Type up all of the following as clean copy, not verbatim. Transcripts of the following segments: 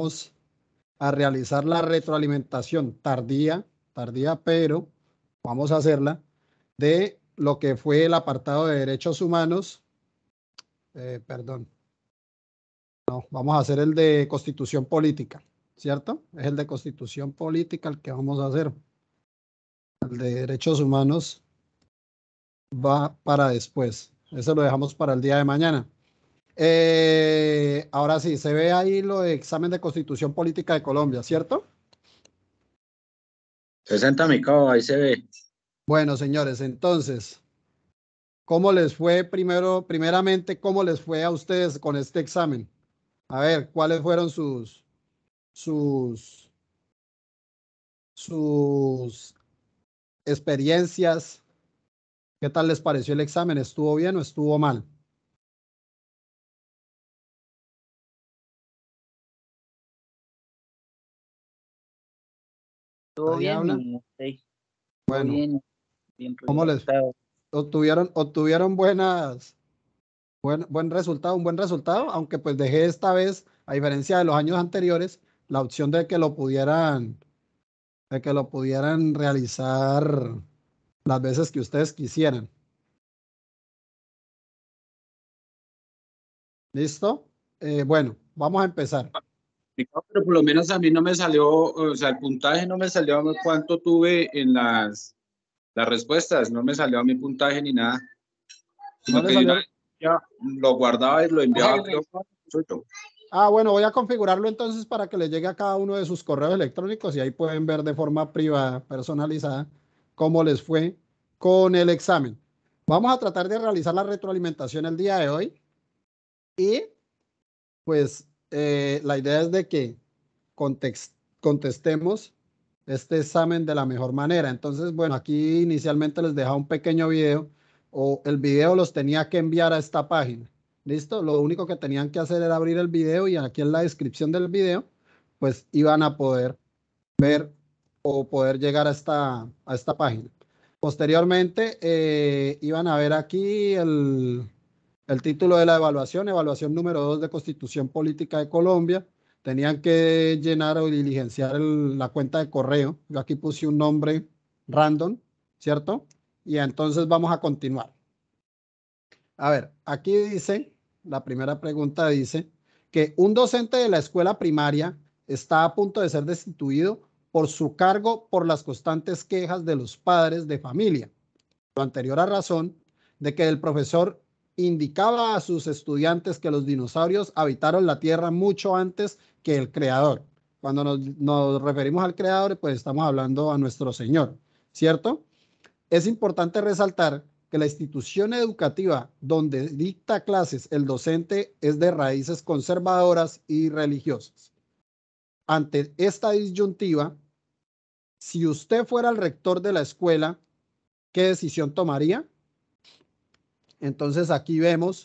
a realizar la retroalimentación tardía, pero vamos a hacerla, de lo que fue el apartado de derechos humanos. Perdón, no, vamos a hacer el de constitución política, ¿cierto? Es el de constitución política el que vamos a hacer. El de derechos humanos va para después. Eso lo dejamos para el día de mañana. Ahora sí, se ve ahí lo de examen de constitución política de Colombia, ¿cierto? 60 mi cabo, ahí se ve. Bueno, señores, entonces, ¿cómo les fue primeramente, cómo les fue a ustedes con este examen? A ver, ¿cuáles fueron sus experiencias? ¿Qué tal les pareció el examen? ¿Estuvo bien o estuvo mal? Todo Ahí bien, habla. sí, todo Bueno, bien, bien ¿cómo les redactado. obtuvieron buen resultado, un buen resultado? Aunque pues dejé esta vez, a diferencia de los años anteriores, la opción de que lo pudieran realizar las veces que ustedes quisieran. ¿Listo? Bueno, vamos a empezar. Mi cabo, pero por lo menos a mí no me salió, o sea, el puntaje no me salió a mí cuánto tuve en las respuestas, no me salió a mi puntaje ni nada. ¿No Sino le que de una salieron? vez ya lo guardaba y lo enviaba, creo, suyo. Ah, bueno, voy a configurarlo entonces para que le llegue a cada uno de sus correos electrónicos y ahí pueden ver de forma privada, personalizada, cómo les fue con el examen. Vamos a tratar de realizar la retroalimentación el día de hoy y pues la idea es de que contestemos este examen de la mejor manera. Entonces, bueno, aquí inicialmente les dejaba un pequeño video o el video los tenía que enviar a esta página. ¿Listo? Lo único que tenían que hacer era abrir el video y aquí en la descripción del video, pues iban a poder ver o poder llegar a esta página. Posteriormente, iban a ver aquí el título de la evaluación, evaluación número 2 de Constitución Política de Colombia. Tenían que llenar o diligenciar la cuenta de correo. Yo aquí puse un nombre random, ¿cierto? Y entonces vamos a continuar. A ver, aquí dice, la primera pregunta dice que un docente de la escuela primaria está a punto de ser destituido por su cargo por las constantes quejas de los padres de familia. Lo anterior a razón de que el profesor indicaba a sus estudiantes que los dinosaurios habitaron la Tierra mucho antes que el creador. Cuando nos referimos al creador, pues estamos hablando a nuestro Señor, ¿cierto? Es importante resaltar que la institución educativa donde dicta clases el docente es de raíces conservadoras y religiosas. Ante esta disyuntiva, si usted fuera el rector de la escuela, ¿qué decisión tomaría? Entonces aquí vemos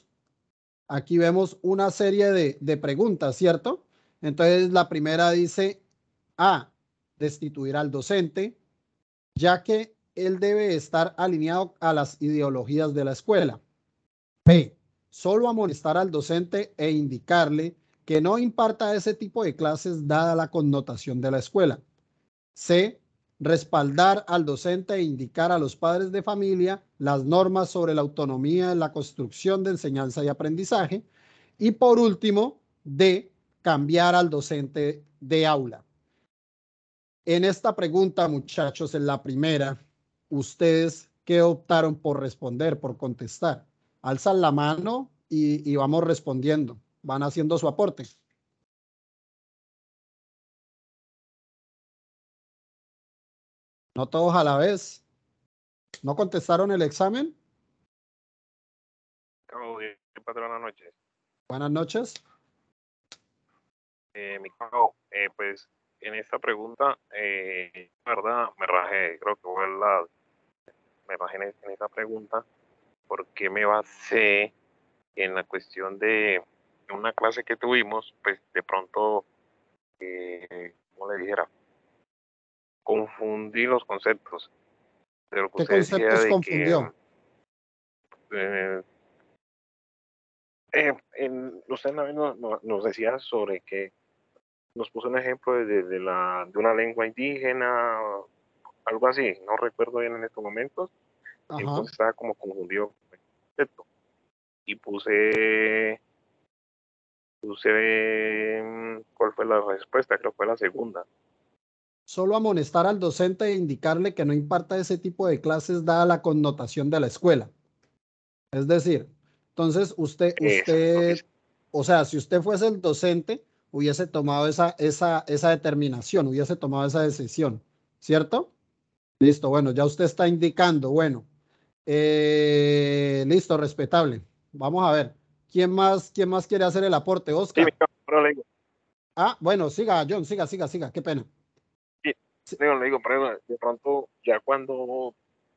una serie de preguntas, ¿cierto? Entonces la primera dice A, destituir al docente, ya que él debe estar alineado a las ideologías de la escuela. B, solo amonestar al docente e indicarle que no imparta ese tipo de clases dada la connotación de la escuela. C, respaldar al docente e indicar a los padres de familia las normas sobre la autonomía en la construcción de enseñanza y aprendizaje. Y por último, D, cambiar al docente de aula. En esta pregunta, muchachos, en la primera, ¿ustedes qué optaron por responder, por contestar? Alzan la mano y vamos respondiendo. Van haciendo su aporte. No todos a la vez. ¿No contestaron el examen? Cabo, patrón, buenas noches. Buenas noches. Mi cabo, pues en esta pregunta, verdad, me rajé, creo que me rajé en esta pregunta porque me basé en la cuestión de una clase que tuvimos, pues de pronto, ¿cómo le dijera? Confundí los conceptos de lo que ¿Qué usted decía conceptos de que confundió? usted nos decía sobre que nos puso un ejemplo de una lengua indígena, algo así, no recuerdo bien en estos momentos. Ajá. Entonces estaba como confundido con el concepto. Y puse, ¿cuál fue la respuesta? Creo que fue la segunda. Solo amonestar al docente e indicarle que no imparta ese tipo de clases dada la connotación de la escuela. Es decir, entonces usted, o sea, si usted fuese el docente, hubiese tomado esa determinación, hubiese tomado esa decisión, ¿cierto? Listo, bueno, ya usted está indicando, bueno, listo, respetable. Vamos a ver, quién más quiere hacer el aporte? Sí, Oscar. pero le digo, Ah, bueno, siga, John, siga, qué pena. sí, le digo, pero de pronto, ya cuando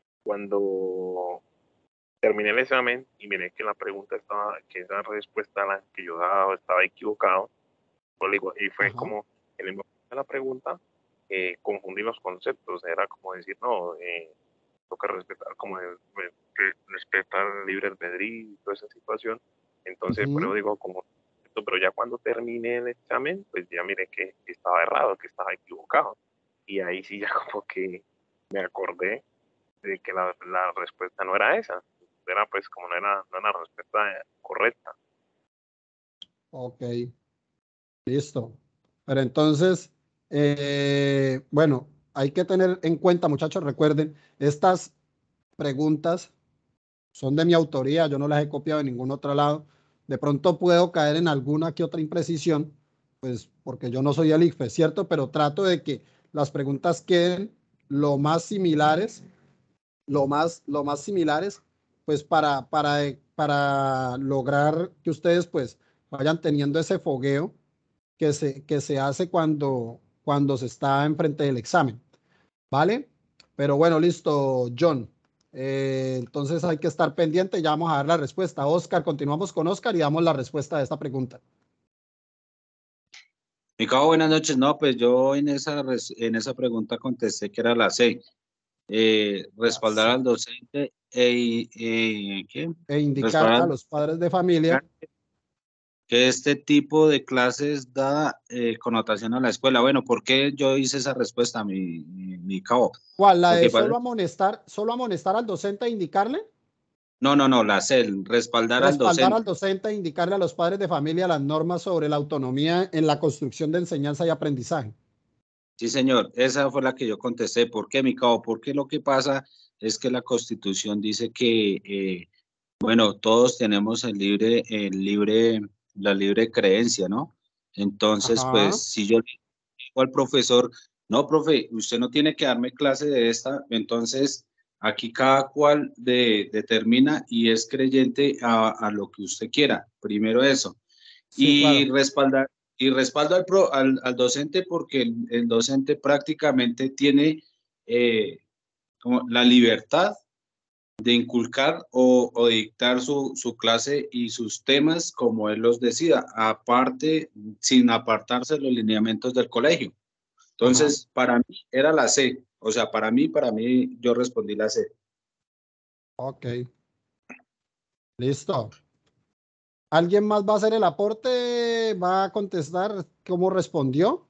terminé el examen y miré que la pregunta estaba, que esa respuesta a la que yo daba estaba equivocado, pues digo, y fue Ajá. como en el momento de la pregunta, confundí los conceptos, era como decir, no, toca respetar, respetar el libre albedrío y toda esa situación. Entonces, pero digo, como, pero ya cuando terminé el examen, pues ya miré que estaba errado, que estaba equivocado. Y ahí sí ya como que me acordé de que la respuesta no era esa. Era pues como no era la respuesta correcta. Ok, listo. Pero entonces, bueno, hay que tener en cuenta, muchachos, recuerden, estas preguntas son de mi autoría, yo no las he copiado de ningún otro lado. De pronto puedo caer en alguna que otra imprecisión, pues porque yo no soy el ICFES, ¿cierto? Pero trato de que las preguntas queden lo más similares, pues para lograr que ustedes pues vayan teniendo ese fogueo que se hace cuando se está enfrente del examen, ¿vale? Pero bueno, listo, John. Entonces hay que estar pendiente, ya vamos a dar la respuesta. Oscar, continuamos con Oscar y damos la respuesta de esta pregunta. Mi cabo, buenas noches. No, pues yo en esa pregunta contesté que era la C. Respaldar Sí. al docente ¿qué? E indicar Respaldar a los padres de familia. que este tipo de clases da connotación a la escuela. Bueno, ¿por qué yo hice esa respuesta, mi cabo? ¿Cuál? ¿La Lo de que pasa, solo amonestar al docente e indicarle? no, la C, respaldar al Respaldar docente. al docente e indicarle a los padres de familia las normas sobre la autonomía en la construcción de enseñanza y aprendizaje. Sí, señor, esa fue la que yo contesté. ¿Por qué, mi cabo? Porque lo que pasa es que la Constitución dice que, bueno, todos tenemos la libre creencia, ¿no? Entonces, pues, Ajá. si yo le digo al profesor, no, profe, usted no tiene que darme clase de esta, entonces aquí cada cual determina y es creyente a lo que usted quiera. Primero eso. Sí, claro. Respaldo al docente porque el docente prácticamente tiene como la libertad de inculcar o dictar su clase y sus temas como él los decida, aparte, sin apartarse de los lineamientos del colegio. Ajá. Entonces, para mí era la C, o sea, para mí, yo respondí la C. Ok. Listo. ¿Alguien más va a hacer el aporte? ¿Va a contestar cómo respondió?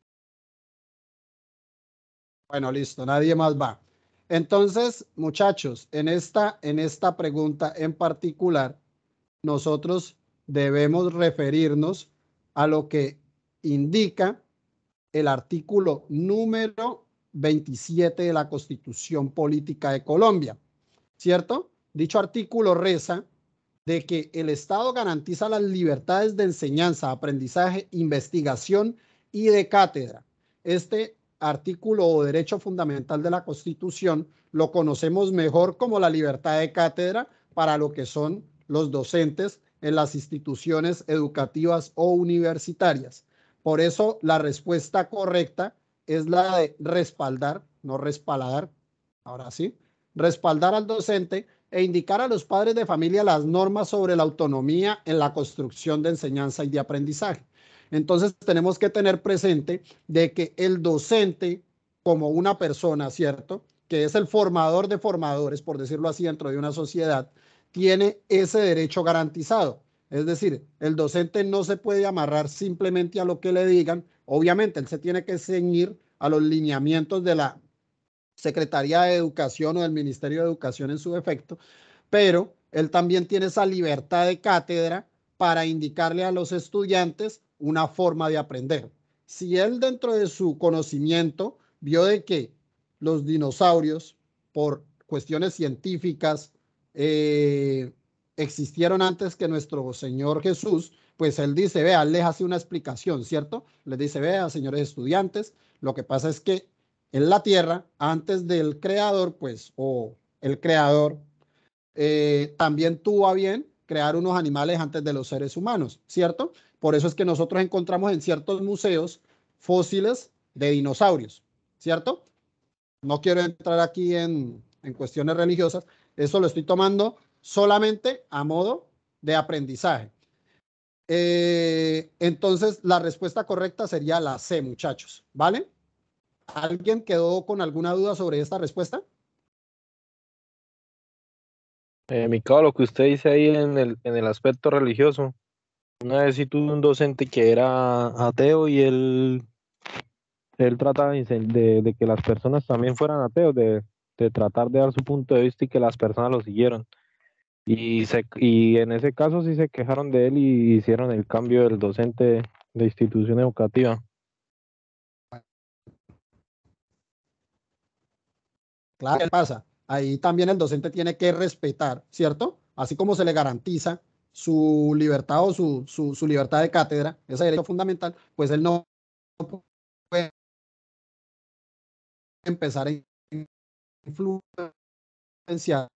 Bueno, listo, nadie más va. Entonces, muchachos, en esta pregunta en particular, nosotros debemos referirnos a lo que indica el artículo número 27 de la Constitución Política de Colombia, ¿cierto? Dicho artículo reza de que el Estado garantiza las libertades de enseñanza, aprendizaje, investigación y de cátedra. Este artículo o derecho fundamental de la Constitución lo conocemos mejor como la libertad de cátedra para lo que son los docentes en las instituciones educativas o universitarias. Por eso la respuesta correcta es la de respaldar, no respaldar, ahora sí, respaldar al docente e indicar a los padres de familia las normas sobre la autonomía en la construcción de enseñanza y de aprendizaje. Entonces tenemos que tener presente de que el docente como una persona, ¿cierto? Que es el formador de formadores, por decirlo así, dentro de una sociedad, tiene ese derecho garantizado. Es decir, el docente no se puede amarrar simplemente a lo que le digan. Obviamente, él se tiene que ceñir a los lineamientos de la Secretaría de Educación o del Ministerio de Educación en su defecto, pero él también tiene esa libertad de cátedra para indicarle a los estudiantes una forma de aprender. Si él dentro de su conocimiento vio de que los dinosaurios, por cuestiones científicas, existieron antes que nuestro Señor Jesús, pues él dice, vea, les hace una explicación, ¿cierto? Les dice, vea, señores estudiantes, lo que pasa es que en la Tierra, antes del creador, pues, o el creador, también tuvo a bien crear unos animales antes de los seres humanos, ¿cierto? Por eso es que nosotros encontramos en ciertos museos fósiles de dinosaurios, ¿cierto? No quiero entrar aquí en cuestiones religiosas, eso lo estoy tomando solamente a modo de aprendizaje. Entonces, la respuesta correcta sería la C, muchachos, ¿vale? ¿Alguien quedó con alguna duda sobre esta respuesta? Mikao, lo que usted dice ahí en el aspecto religioso. Una vez sí tuve un docente que era ateo y él trataba de que las personas también fueran ateos, de tratar de dar su punto de vista y que las personas lo siguieran. Y en ese caso sí se quejaron de él y hicieron el cambio del docente de institución educativa. Claro, ¿qué pasa? Ahí también el docente tiene que respetar, ¿cierto? Así como se le garantiza su libertad o su libertad de cátedra, ese derecho fundamental, pues él no puede empezar a influenciar,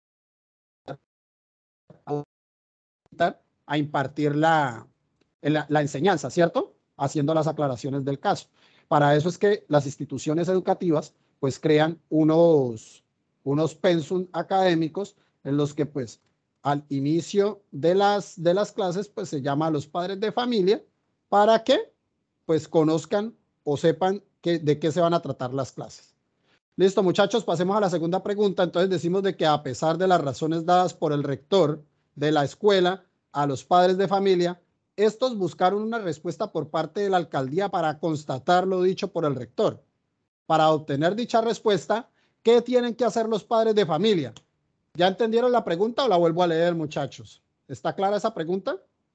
a impartir la enseñanza, ¿cierto? Haciendo las aclaraciones del caso. Para eso es que las instituciones educativas pues crean unos pensum académicos en los que pues al inicio de las clases pues se llama a los padres de familia para que pues conozcan o sepan de qué se van a tratar las clases. Listo, muchachos, pasemos a la segunda pregunta. Entonces decimos de que a pesar de las razones dadas por el rector de la escuela a los padres de familia, estos buscaron una respuesta por parte de la alcaldía para constatar lo dicho por el rector. Para obtener dicha respuesta, ¿qué tienen que hacer los padres de familia? ¿Ya entendieron la pregunta o la vuelvo a leer, muchachos? ¿Está clara esa pregunta?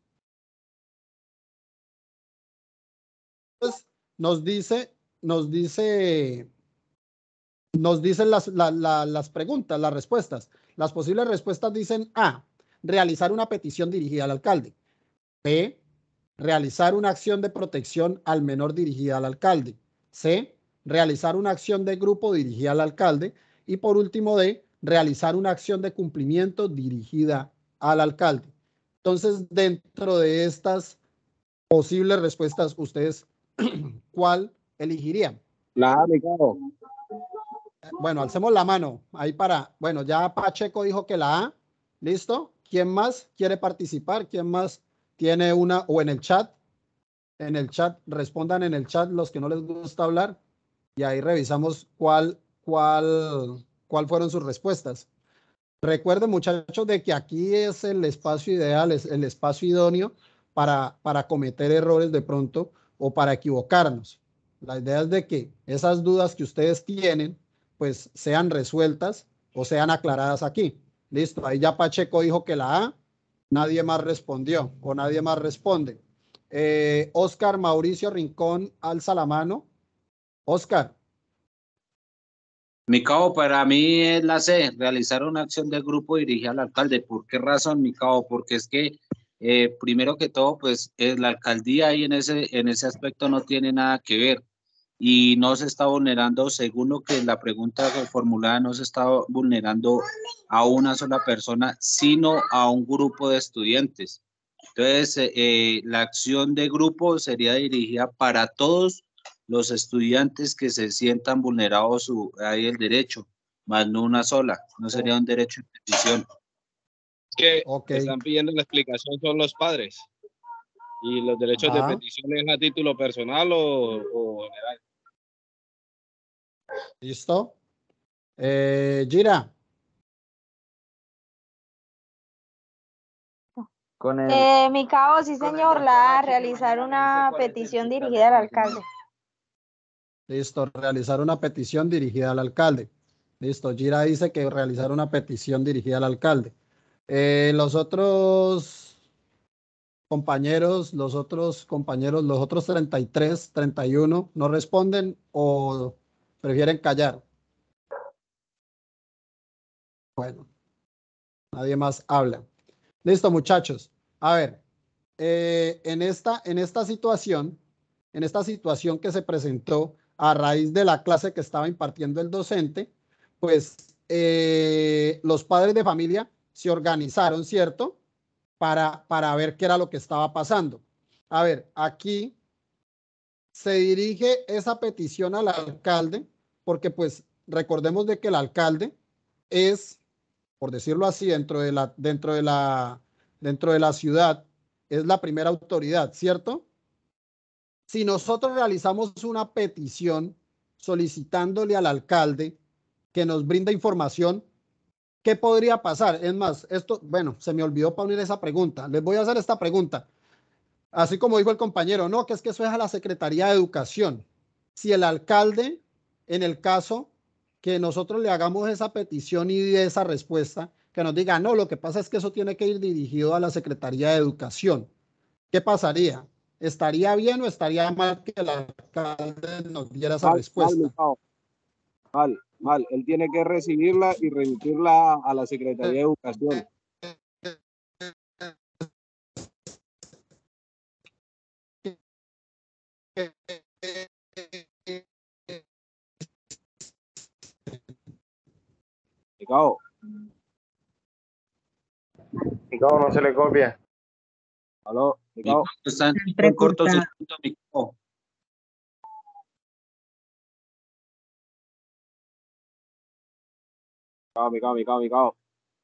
Pues nos dice, nos dice nos dicen las preguntas, las respuestas. Las posibles respuestas dicen A, realizar una petición dirigida al alcalde. B, realizar una acción de protección al menor dirigida al alcalde. C, realizar una acción de grupo dirigida al alcalde. Y por último, D, realizar una acción de cumplimiento dirigida al alcalde. Entonces, dentro de estas posibles respuestas, ustedes, ¿cuál elegirían? La A, Mikao. Bueno, alcemos la mano ahí bueno, ya Pacheco dijo que la A, listo. ¿Quién más quiere participar? ¿Quién más tiene una o en el chat? En el chat, respondan en el chat los que no les gusta hablar y ahí revisamos cuál fueron sus respuestas. Recuerden, muchachos, de que aquí es el espacio ideal, es el espacio idóneo para cometer errores de pronto o para equivocarnos. La idea es de que esas dudas que ustedes tienen, pues sean resueltas o sean aclaradas aquí. Listo, ahí ya Pacheco dijo que la A, nadie más respondió o nadie más responde. Oscar Mauricio Rincón alza la mano. Oscar. Mikao, para mí es la C, realizar una acción de grupo dirigida al alcalde. ¿Por qué razón, Mikao? Porque es que, primero que todo, pues la alcaldía ahí en ese aspecto no tiene nada que ver y no se está vulnerando, según lo que la pregunta formulada, no se está vulnerando a una sola persona, sino a un grupo de estudiantes. Entonces, la acción de grupo sería dirigida para todos los estudiantes que se sientan vulnerados ahí el derecho, más no una sola, no sería un derecho de petición. Que Okay. están pidiendo la explicación son los padres y los derechos de petición es a título personal o general. ¿Listo? Gira. Con el... Mi cabo, sí con el señor, doctor la aquí, realizar mañana me una dice cuál es el petición cita dirigida al de alcalde. Listo, realizar una petición dirigida al alcalde. Listo, Gira dice que realizar una petición dirigida al alcalde. Los otros compañeros, los otros 33, 31, ¿no responden o prefieren callar? Bueno, nadie más habla. Listo, muchachos. A ver, en esta situación que se presentó a raíz de la clase que estaba impartiendo el docente, pues los padres de familia se organizaron, ¿cierto? Para ver qué era lo que estaba pasando. A ver, aquí se dirige esa petición al alcalde, porque pues recordemos de que el alcalde es, por decirlo así, dentro de la ciudad, es la primera autoridad, ¿cierto? Si nosotros realizamos una petición solicitándole al alcalde que nos brinda información, ¿qué podría pasar? Es más, esto, bueno, se me olvidó poner esa pregunta. Les voy a hacer esta pregunta. Así como dijo el compañero, no, que es que eso es a la Secretaría de Educación. Si el alcalde, en el caso que nosotros le hagamos esa petición y de esa respuesta, que nos diga, no, lo que pasa es que eso tiene que ir dirigido a la Secretaría de Educación, ¿qué pasaría? ¿Estaría bien o estaría mal que el alcalde nos diera esa respuesta? Mal. Él tiene que recibirla y remitirla a la Secretaría de Educación. Micao. Micao, no se le copia. Aló, Micao. Está en cortocircuito, Micao. Micao.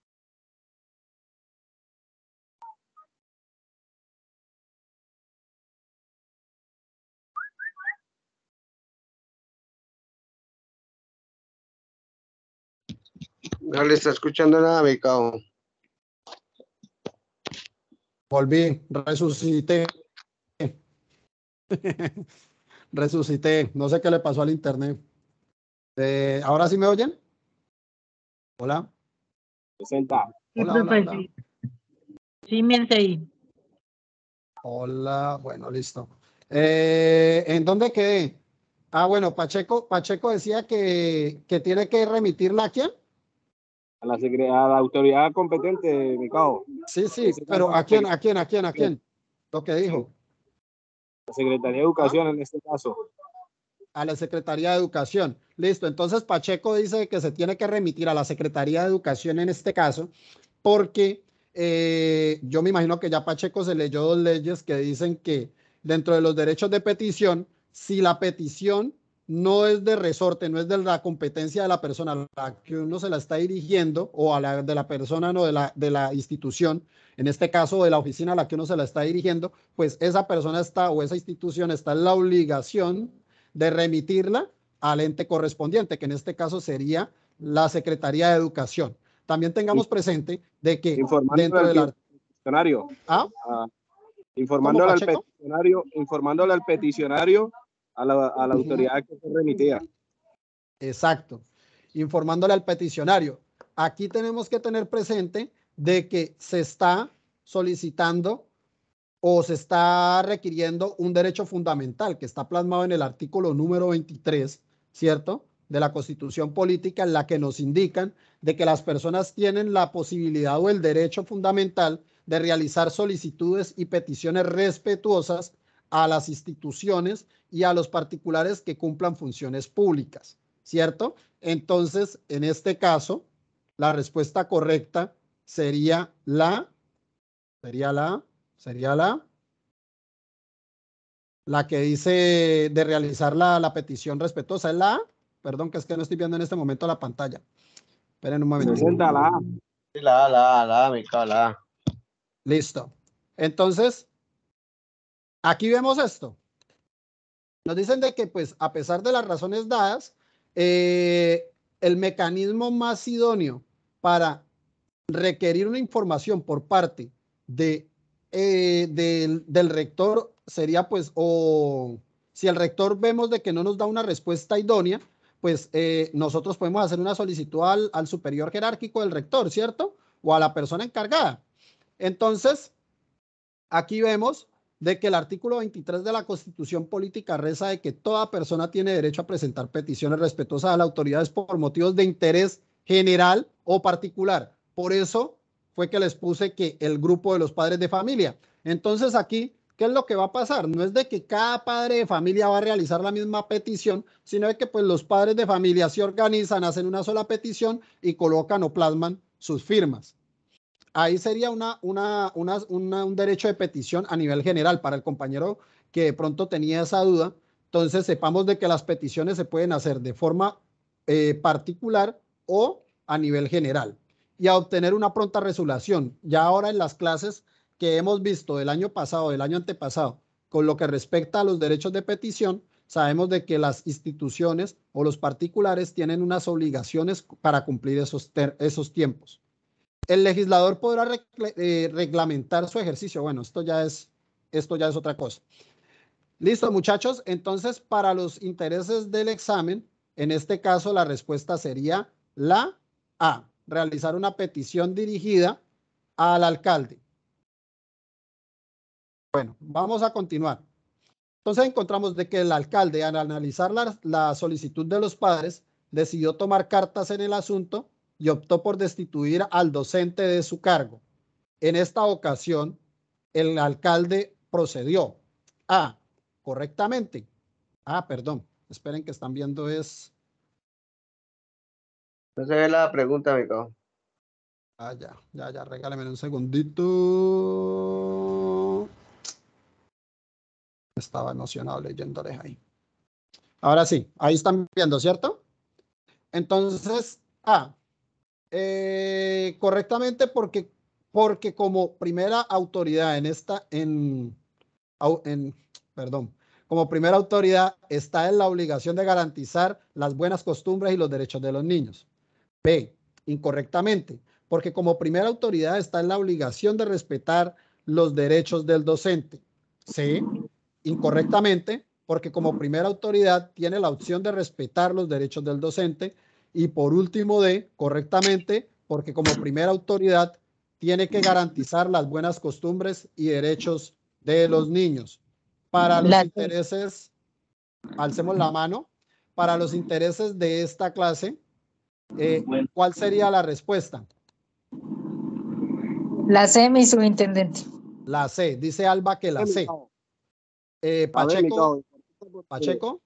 No le está escuchando nada, Micao. Volví, resucité. Resucité. No sé qué le pasó al internet. ¿Ahora sí me oyen? Hola. Presenta. Hola. Sí, ahí. Hola, bueno, listo. ¿En dónde quedé? Ah, bueno, Pacheco decía que tiene que remitirla a quién. A la autoridad competente, Micao. Sí, pero ¿a quién? Lo que dijo. La Secretaría de Educación en este caso. A la Secretaría de Educación. Listo, entonces Pacheco dice que se tiene que remitir a la Secretaría de Educación en este caso, porque yo me imagino que ya Pacheco se leyó dos leyes que dicen que dentro de los derechos de petición, si la petición no es de resorte, no es de la competencia de la persona a la que uno se la está dirigiendo o a la de la persona, no de la institución, en este caso de la oficina a la que uno se la está dirigiendo, pues esa persona está o esa institución está en la obligación de remitirla al ente correspondiente, que en este caso sería la Secretaría de Educación. También tengamos presente de que dentro del peticionario, informándole al peticionario a la autoridad que se remitía. Exacto, informándole al peticionario. Aquí tenemos que tener presente de que se está solicitando o se está requiriendo un derecho fundamental que está plasmado en el artículo número 23, ¿cierto?, de la Constitución Política, en la que nos indican de que las personas tienen la posibilidad o el derecho fundamental de realizar solicitudes y peticiones respetuosas a las instituciones y a los particulares que cumplan funciones públicas, ¿cierto? Entonces, en este caso, la respuesta correcta sería la que dice de realizar la petición respetuosa. ¿Es la A? Perdón, que es que no estoy viendo en este momento la pantalla. Esperen un momento. Presenta la A. La A, Micao, la A. Listo. Entonces, aquí vemos esto. Nos dicen de que, pues, a pesar de las razones dadas, el mecanismo más idóneo para requerir una información por parte de del rector sería pues, o si el rector vemos de que no nos da una respuesta idónea, pues nosotros podemos hacer una solicitud al superior jerárquico del rector, ¿cierto? O a la persona encargada. Entonces, aquí vemos de que el artículo 23 de la Constitución Política reza de que toda persona tiene derecho a presentar peticiones respetuosas a las autoridades por motivos de interés general o particular. Por eso fue que les puse que el grupo de los padres de familia. Entonces aquí, ¿qué es lo que va a pasar? No es de que cada padre de familia va a realizar la misma petición, sino de que pues los padres de familia se organizan, hacen una sola petición y colocan o plasman sus firmas. Ahí sería un derecho de petición a nivel general para el compañero que de pronto tenía esa duda. Entonces sepamos de que las peticiones se pueden hacer de forma particular o a nivel general y a obtener una pronta resolución. Ya ahora en las clases que hemos visto del año pasado, del año antepasado, con lo que respecta a los derechos de petición, sabemos de que las instituciones o los particulares tienen unas obligaciones para cumplir esos tiempos. El legislador podrá reglamentar su ejercicio. Bueno, esto ya es otra cosa. Listo, muchachos. Entonces, para los intereses del examen, en este caso la respuesta sería la A, realizar una petición dirigida al alcalde. Bueno, vamos a continuar. Entonces encontramos de que el alcalde, al analizar la solicitud de los padres, decidió tomar cartas en el asunto y optó por destituir al docente de su cargo. En esta ocasión, el alcalde procedió a, correctamente. Perdón, esperen que están viendo es. No se ve la pregunta, mi cabo. Ya, regálenme un segundito. Estaba emocionado leyéndoles ahí. Ahora sí, ahí están viendo, ¿cierto? Entonces, correctamente porque como primera autoridad como primera autoridad está en la obligación de garantizar las buenas costumbres y los derechos de los niños. B, incorrectamente, porque como primera autoridad está en la obligación de respetar los derechos del docente. C, incorrectamente, porque como primera autoridad tiene la opción de respetar los derechos del docente. Y por último, D, correctamente, porque como primera autoridad tiene que garantizar las buenas costumbres y derechos de los niños. Para los intereses, alcemos la mano, para los intereses de esta clase, ¿cuál sería la respuesta? La C, mi subintendente. La C, dice Alba que la C. Pacheco. Pacheco.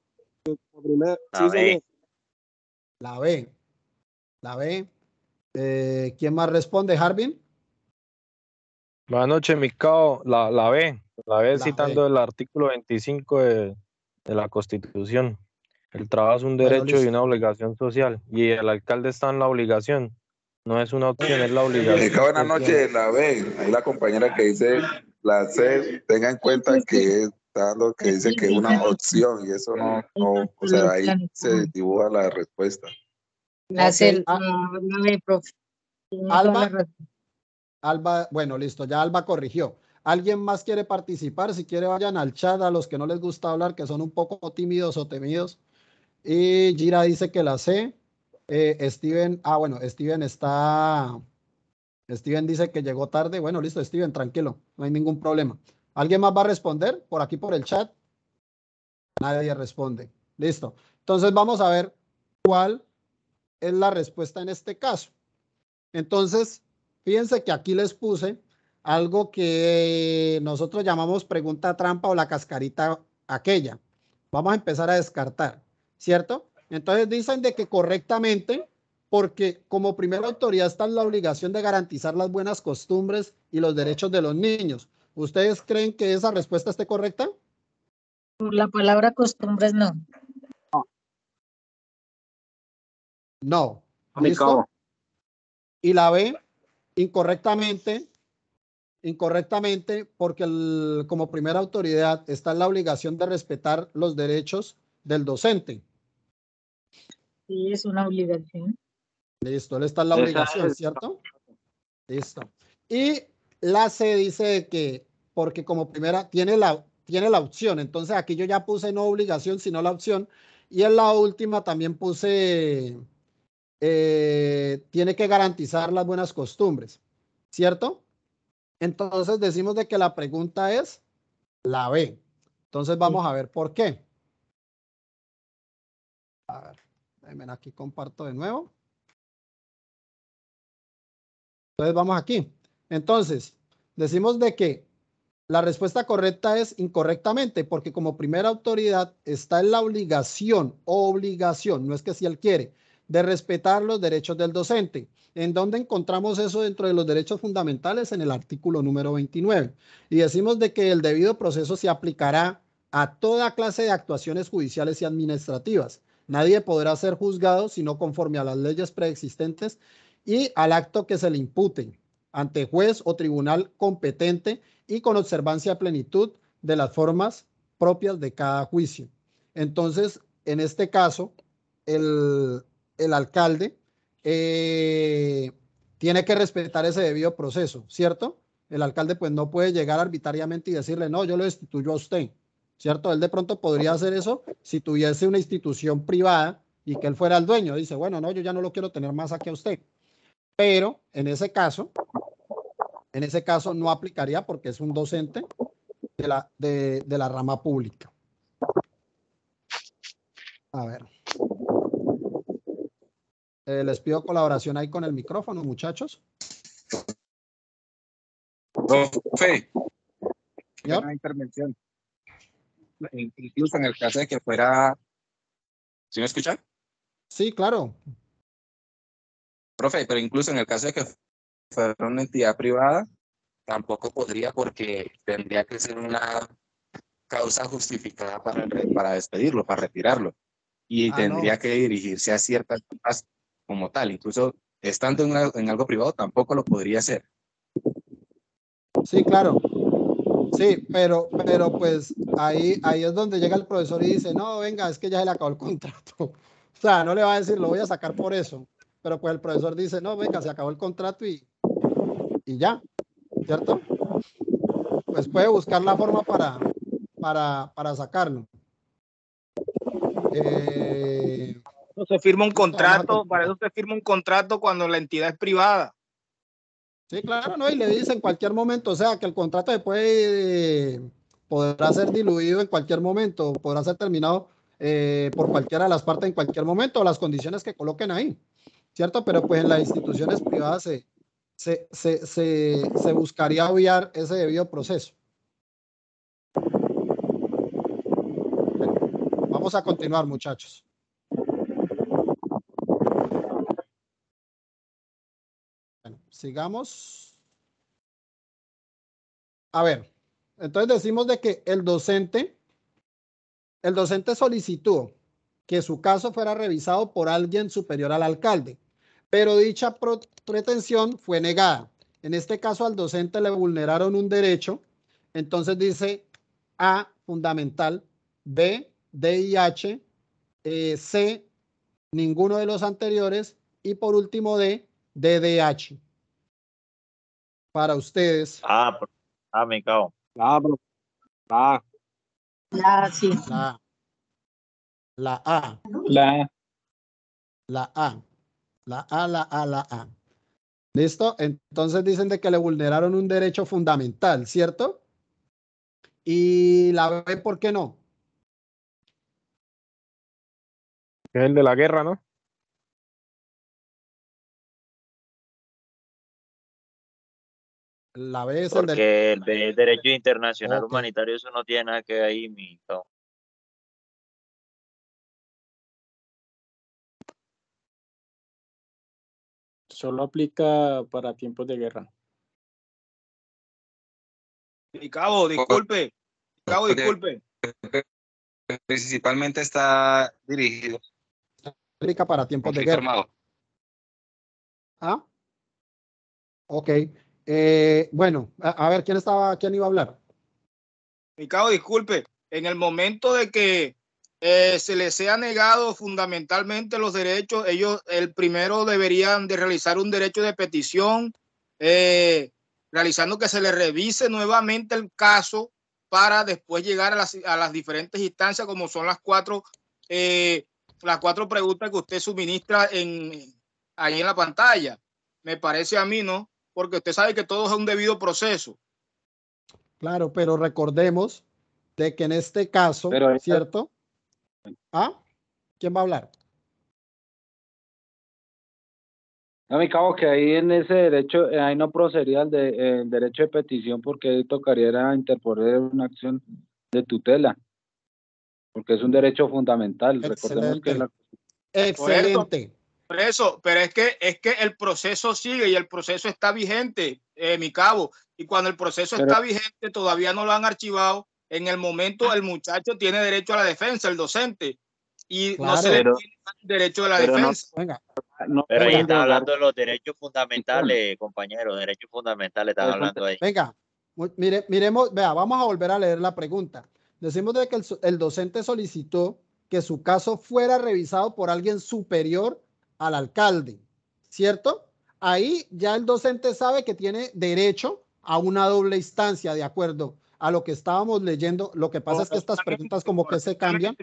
La B. La B. ¿Quién más responde? ¿Harvin? Buenas noches, Micao. La B. La B citando B. el artículo 25 de la Constitución. El trabajo es un Bueno, derecho y listo. una obligación social. Y el alcalde está en la obligación. No es una opción, es la obligación. Buenas noches, la B. Ahí la compañera que dice la C, tenga en cuenta que está dando que dice que es una opción y eso no, o sea, ahí se dibuja la respuesta. La C, la B, profe. Alba, bueno, listo, ya Alba corrigió. ¿Alguien más quiere participar? Si quiere, vayan al chat a los que no les gusta hablar, que son un poco tímidos o temidos. Y Gira dice que la C. Steven, bueno, Steven dice que llegó tarde. Bueno, listo, Steven, tranquilo, no hay ningún problema. ¿Alguien más va a responder por aquí por el chat? Nadie responde. Listo. Entonces vamos a ver cuál es la respuesta en este caso. Entonces, fíjense que aquí les puse algo que nosotros llamamos pregunta trampa o la cascarita aquella. Vamos a empezar a descartar, ¿cierto? Entonces dicen de que correctamente, porque como primera autoridad está en la obligación de garantizar las buenas costumbres y los derechos de los niños. ¿Ustedes creen que esa respuesta esté correcta? Por la palabra costumbres, no. No. ¿Listo? Y la B, incorrectamente, porque como primera autoridad está en la obligación de respetar los derechos del docente. Sí, es una obligación. Listo, él está en la obligación, ¿cierto? Listo. Y la C dice que porque como primera tiene la opción. Entonces aquí yo ya puse no obligación, sino la opción. Y en la última también puse, tiene que garantizar las buenas costumbres, ¿cierto? Entonces decimos de que la pregunta es la B. Entonces vamos a ver por qué. A ver, déjenme aquí comparto de nuevo. Entonces vamos aquí. Entonces, decimos de que la respuesta correcta es incorrectamente, porque como primera autoridad está en la obligación, no es que si él quiere, de respetar los derechos del docente. ¿En dónde encontramos eso dentro de los derechos fundamentales? En el artículo número 29. Y decimos de que el debido proceso se aplicará a toda clase de actuaciones judiciales y administrativas. Nadie podrá ser juzgado sino conforme a las leyes preexistentes y al acto que se le impute ante juez o tribunal competente y con observancia a plenitud de las formas propias de cada juicio. Entonces, en este caso, el alcalde tiene que respetar ese debido proceso, ¿cierto? El alcalde pues no puede llegar arbitrariamente y decirle, no, yo lo destituyo a usted, ¿cierto? Él de pronto podría hacer eso si tuviese una institución privada y que él fuera el dueño. Dice, bueno, no, yo ya no lo quiero tener más aquí a usted. Pero en ese caso no aplicaría porque es un docente de la rama pública. A ver. Les pido colaboración ahí con el micrófono, muchachos. Profe, ¿Ya? una intervención. Incluso en el caso de que fuera... ¿Sí me escuchan? Sí, claro. Profe, pero incluso en el caso de que fuera una entidad privada, tampoco podría porque tendría que ser una causa justificada para despedirlo, para retirarlo. Y tendría No. que dirigirse a ciertas cosas como tal. Incluso estando en algo privado, tampoco lo podría hacer. Sí, claro. Sí, pero pues ahí es donde llega el profesor y dice, no, venga, es que ya se le acabó el contrato. O sea, no le va a decir, lo voy a sacar por eso. Pero pues el profesor dice, no, venga, se acabó el contrato y ya, ¿cierto? Pues puede buscar la forma para sacarlo. Se firma un contrato, para eso se firma un contrato cuando la entidad es privada. Sí, claro, ¿no? Y le dice en cualquier momento, o sea, que el contrato podrá ser diluido en cualquier momento, podrá ser terminado por cualquiera de las partes en cualquier momento, las condiciones que coloquen ahí, ¿cierto? Pero pues en las instituciones privadas se buscaría obviar ese debido proceso. Vamos a continuar, muchachos. Bueno, sigamos. A ver, entonces decimos de que el docente solicitó que su caso fuera revisado por alguien superior al alcalde, pero dicha pretensión fue negada. En este caso al docente le vulneraron un derecho, entonces dice A, fundamental, B, DIH, C, ninguno de los anteriores y por último D, DDH. Para ustedes. Me cago. Sí. La A. ¿Listo? Entonces dicen de que le vulneraron un derecho fundamental, ¿cierto? Y la B, ¿por qué no? Es el de la guerra, ¿no? La B es porque el de derecho internacional Okay. humanitario, eso no tiene nada que ver ahí, mi cago. Solo aplica para tiempos de guerra. Mi cabo, disculpe. Principalmente está dirigido. Aplica para tiempos de guerra. Armado. ¿Ah? Ok. Bueno, a ver, ¿quién iba a hablar? Mi cabo, disculpe. En el momento de que se les sea negado fundamentalmente los derechos, ellos el primero deberían de realizar un derecho de petición, realizando que se le revise nuevamente el caso para después llegar a las diferentes instancias, como son las cuatro preguntas que usted suministra ahí en la pantalla. Me parece a mí, ¿no? Porque usted sabe que todo es un debido proceso. Claro, pero recordemos de que en este caso, ¿cierto? ¿Ah? ¿Quién va a hablar? No, mi cabo, que ahí en ese derecho, ahí no procedería el derecho de petición, porque ahí tocaría interponer una acción de tutela, porque es un derecho fundamental. Recordemos que la... Excelente. Por eso, pero es que el proceso sigue y el proceso está vigente, mi cabo, y cuando el proceso está vigente, todavía no lo han archivado. En el momento el muchacho tiene derecho a la defensa, el docente, y claro, no se le tiene derecho a la defensa. Pero ahí están hablando de los derechos fundamentales, compañeros, derechos fundamentales están hablando ahí. Venga, miremos, vea, vamos a volver a leer la pregunta. Decimos de que el docente solicitó que su caso fuera revisado por alguien superior al alcalde, ¿cierto? Ahí ya el docente sabe que tiene derecho a una doble instancia, de acuerdo a lo que estábamos leyendo. Lo que pasa es que estas preguntas como que se cambian.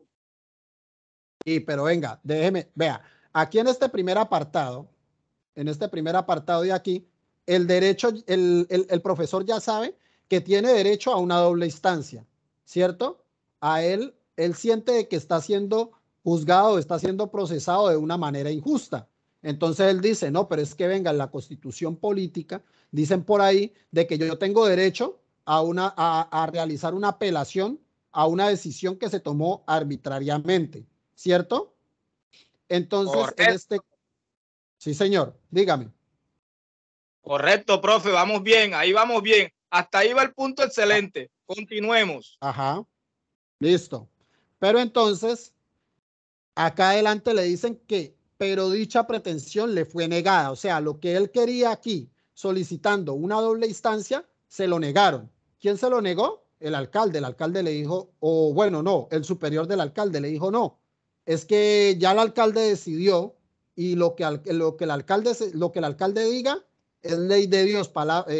Pero venga, déjeme, vea, aquí en este primer apartado de aquí, el derecho, el profesor ya sabe que tiene derecho a una doble instancia, ¿cierto? A él siente que está siendo juzgado, está siendo procesado de una manera injusta. Entonces él dice, no, pero es que venga, en la Constitución política dicen por ahí de que yo tengo derecho a realizar una apelación a una decisión que se tomó arbitrariamente, ¿cierto? Entonces, sí, señor, dígame. Correcto, profe, vamos bien, ahí vamos bien. Hasta ahí va el punto excelente. Continuemos. Ajá, listo. Pero entonces, acá adelante le dicen que, pero dicha pretensión le fue negada. O sea, lo que él quería aquí, solicitando una doble instancia, se lo negaron. ¿Quién se lo negó? El alcalde. El alcalde le dijo, o bueno, no, el superior del alcalde le dijo, no, es que ya el alcalde decidió y lo que el alcalde diga es ley de Dios,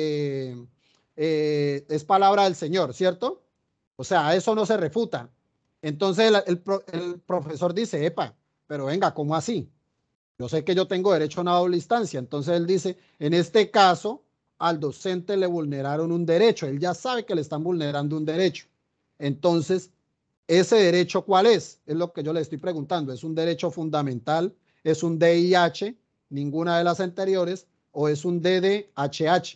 es palabra del Señor, ¿cierto? O sea, eso no se refuta. Entonces el profesor dice, epa, pero venga, ¿cómo así? Yo sé que yo tengo derecho a una doble instancia. Entonces él dice, en este caso, al docente le vulneraron un derecho. Él ya sabe que le están vulnerando un derecho. Entonces, ¿ese derecho cuál es? Es lo que yo le estoy preguntando. ¿Es un derecho fundamental? ¿Es un DIH? Ninguna de las anteriores. ¿O es un DDHH?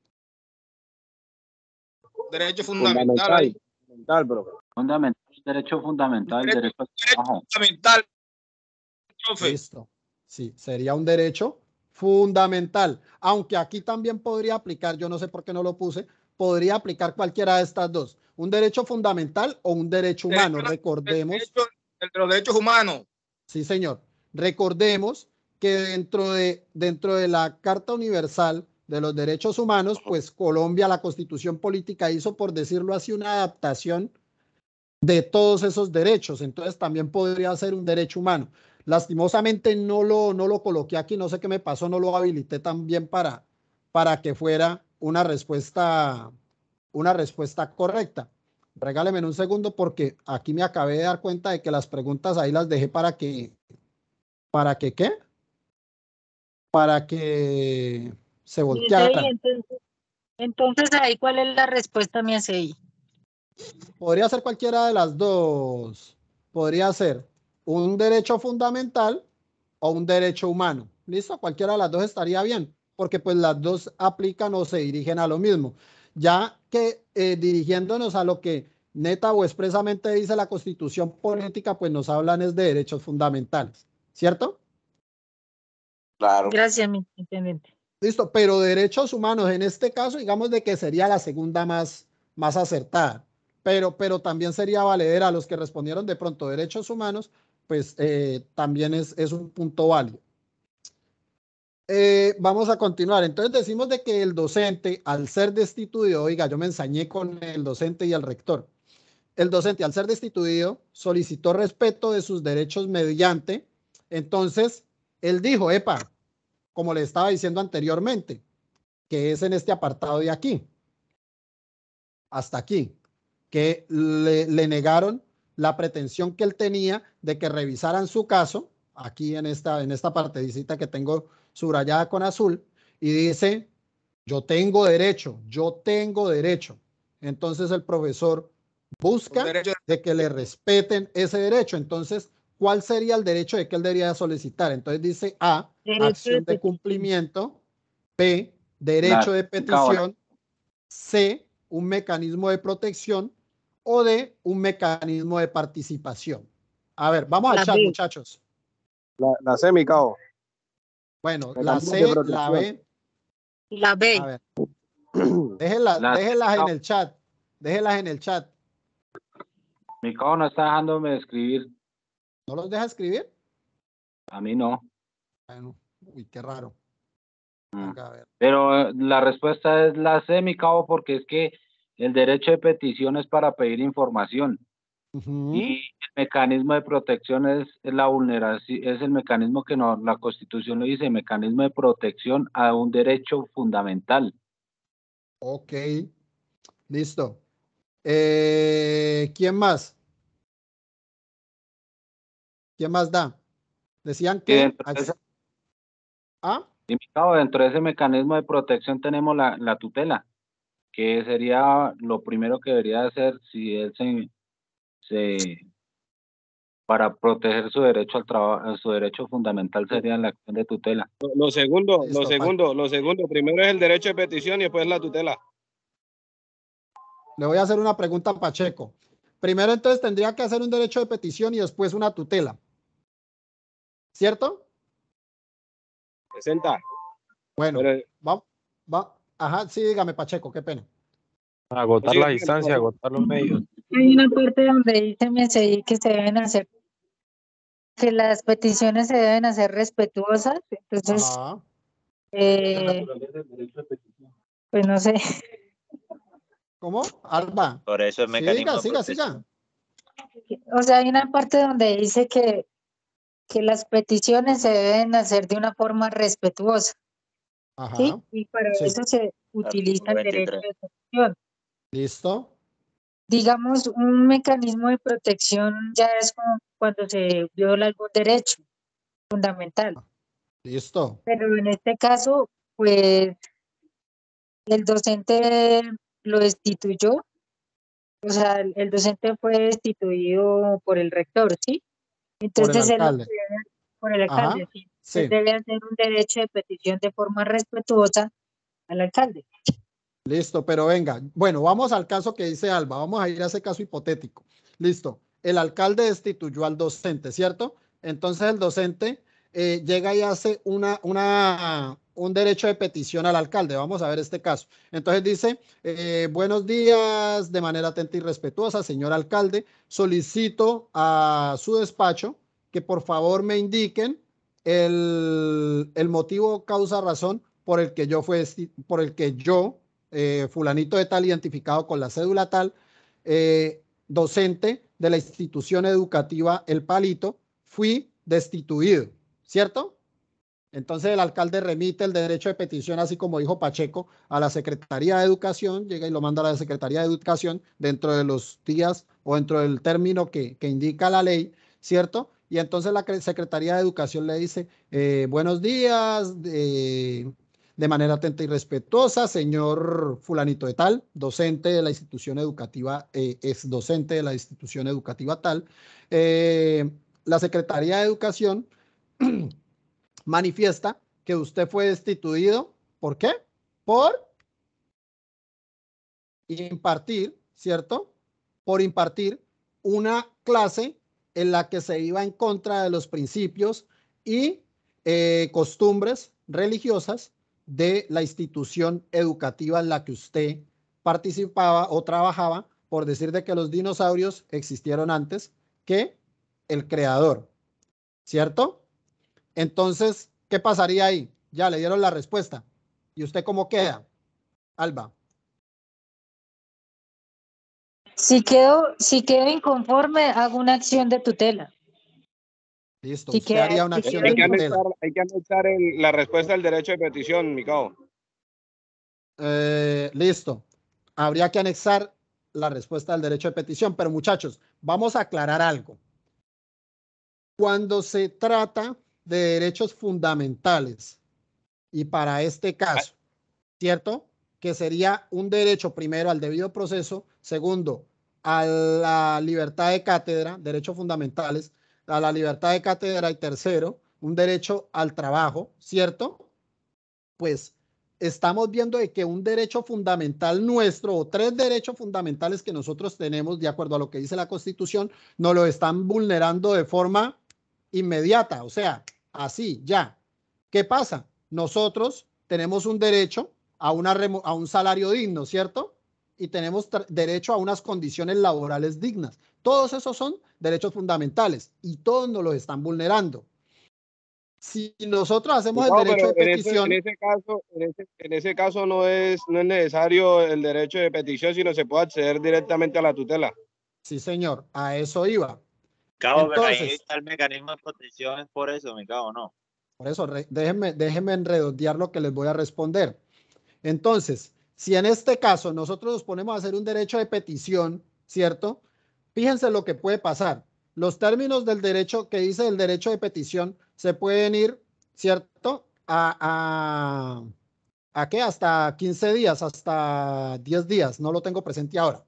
Derecho fundamental. Fundamental, derecho fundamental, derecho al trabajo. Fundamental. Listo. Sí, sería un derecho fundamental. Aunque aquí también podría aplicar, yo no sé por qué no lo puse, podría aplicar cualquiera de estas dos. Un derecho fundamental o un derecho humano. Recordemos. El de los derechos humanos. Sí, señor. Recordemos que dentro de la Carta Universal de los Derechos Humanos, pues Colombia, la Constitución Política hizo, por decirlo así, una adaptación de todos esos derechos. Entonces también podría ser un derecho humano. Lastimosamente no lo coloqué aquí, no sé qué me pasó, no lo habilité también para que fuera una respuesta correcta. Regáleme un segundo porque aquí me acabé de dar cuenta de que las preguntas ahí las dejé para que ¿qué? Para que se volteara. Entonces ahí, ¿cuál es la respuesta, mi SI? Podría ser cualquiera de las dos. Podría ser un derecho fundamental o un derecho humano. ¿Listo? Cualquiera de las dos estaría bien, porque pues las dos aplican o se dirigen a lo mismo. Ya que dirigiéndonos a lo que neta o expresamente dice la Constitución Política, pues nos hablan es de derechos fundamentales, ¿cierto? Claro. Gracias, mi intendente. Listo, pero derechos humanos en este caso, digamos de que sería la segunda más acertada, pero también sería valedera a los que respondieron de pronto derechos humanos, pues también es un punto válido. Vamos a continuar. Entonces decimos de que el docente, al ser destituido, oiga, yo me ensañé con el docente y el rector. El docente, al ser destituido, solicitó respeto de sus derechos mediante, entonces, él dijo, epa, como le estaba diciendo anteriormente, que es en este apartado de aquí, hasta aquí, que le negaron la pretensión que él tenía de que revisaran su caso, aquí en esta partecita que tengo subrayada con azul, y dice, yo tengo derecho. Entonces el profesor busca de que le respeten ese derecho. Entonces, ¿cuál sería el derecho de que él debería solicitar? Entonces dice A, acción de cumplimiento, B, derecho de petición, C, un mecanismo de protección, o D, un mecanismo de participación. A ver, vamos al chat, muchachos. La C, mi cabo. Bueno, la C, la B. La B. A ver. Déjenlas en el chat. Déjenlas en el chat. Mi cabo no está dejándome escribir. ¿No los deja escribir? A mí no. Bueno, uy, qué raro. Venga, a ver. Pero la respuesta es la C, mi cabo, porque es que el derecho de petición es para pedir información. Y el mecanismo de protección es la vulneración, es el mecanismo que la Constitución lo dice, mecanismo de protección a un derecho fundamental. Ok, listo. ¿Quién más? ¿Quién más da? Decían que... Y dentro de ese mecanismo de protección tenemos la tutela, que sería lo primero que debería hacer si él para proteger su derecho al trabajo, su derecho fundamental sería la acción de tutela. Lo segundo, primero es el derecho de petición y después la tutela. Le voy a hacer una pregunta a Pacheco. Primero entonces tendría que hacer un derecho de petición y después una tutela. ¿Cierto? 60. Bueno, ajá, sí, dígame, Pacheco, qué pena. Agotar la distancia, agotar los medios. Hay una parte donde dice MSI que se deben hacer, que las peticiones se deben hacer respetuosas, entonces, pues no sé. ¿Cómo? Alba. Por eso el mecanismo de protección. Siga. O sea, hay una parte donde dice que las peticiones se deben hacer de una forma respetuosa. Ajá. ¿Sí? Y para eso se utiliza el derecho de petición. ¿Listo? Digamos, un mecanismo de protección ya es como cuando se viola algún derecho fundamental. Listo. Pero en este caso, pues, el docente lo destituyó. O sea, el docente fue destituido por el rector, ¿sí? Entonces, por el alcalde, sí. Él debe hacer un derecho de petición de forma respetuosa al alcalde. Listo, pero venga. Bueno, vamos al caso que dice Alba. Vamos a ir a ese caso hipotético. Listo. El alcalde destituyó al docente, ¿cierto? Entonces el docente llega y hace un derecho de petición al alcalde. Vamos a ver este caso. Entonces dice, buenos días, de manera atenta y respetuosa, señor alcalde, solicito a su despacho que por favor me indiquen el motivo, causa, razón por el que yo fulanito de tal, identificado con la cédula tal, docente de la institución educativa El Palito, fui destituido, ¿cierto? Entonces el alcalde remite el derecho de petición, así como dijo Pacheco, a la Secretaría de Educación, llega y lo manda a la Secretaría de Educación dentro de los días o dentro del término que indica la ley, ¿cierto? Y entonces la Secretaría de Educación le dice, buenos días, de manera atenta y respetuosa, señor fulanito de tal, docente de la institución educativa, es docente de la institución educativa tal. La Secretaría de Educación manifiesta que usted fue destituido. ¿Por qué? Por impartir, ¿cierto? Por impartir una clase en la que se iba en contra de los principios y costumbres religiosas de la institución educativa en la que usted participaba o trabajaba, por decir de que los dinosaurios existieron antes que el creador, ¿cierto? Entonces, ¿qué pasaría ahí? Ya le dieron la respuesta. ¿Y usted cómo queda, Alba? Si quedo inconforme, hago una acción de tutela. Listo, usted haría una acción de tutela. Hay que anexar la respuesta del derecho de petición, mi cabo. Listo. Habría que anexar la respuesta del derecho de petición, pero muchachos, vamos a aclarar algo. Cuando se trata de derechos fundamentales, y para este caso, ¿cierto? Que sería un derecho primero al debido proceso, segundo a la libertad de cátedra, derechos fundamentales, a la libertad de cátedra y tercero, un derecho al trabajo, ¿cierto? Pues estamos viendo de que un derecho fundamental nuestro o tres derechos fundamentales que nosotros tenemos de acuerdo a lo que dice la Constitución, nos lo están vulnerando de forma inmediata, o sea, así, ya. ¿Qué pasa? Nosotros tenemos un derecho a un salario digno, ¿cierto? Y tenemos derecho a unas condiciones laborales dignas. Todos esos son derechos fundamentales y todos nos los están vulnerando. Si nosotros hacemos el derecho de petición, en ese caso no es necesario el derecho de petición, sino se puede acceder directamente a la tutela. Sí, señor, a eso iba. Cabo, pero ahí está el mecanismo de protección, es por eso, mi cabo, ¿no? Por eso, déjenme redondear lo que les voy a responder. Entonces, si en este caso nosotros nos ponemos a hacer un derecho de petición, ¿cierto? Fíjense lo que puede pasar. Los términos del derecho que dice el derecho de petición se pueden ir, ¿cierto? ¿A qué? Hasta 15 días, hasta 10 días. No lo tengo presente ahora.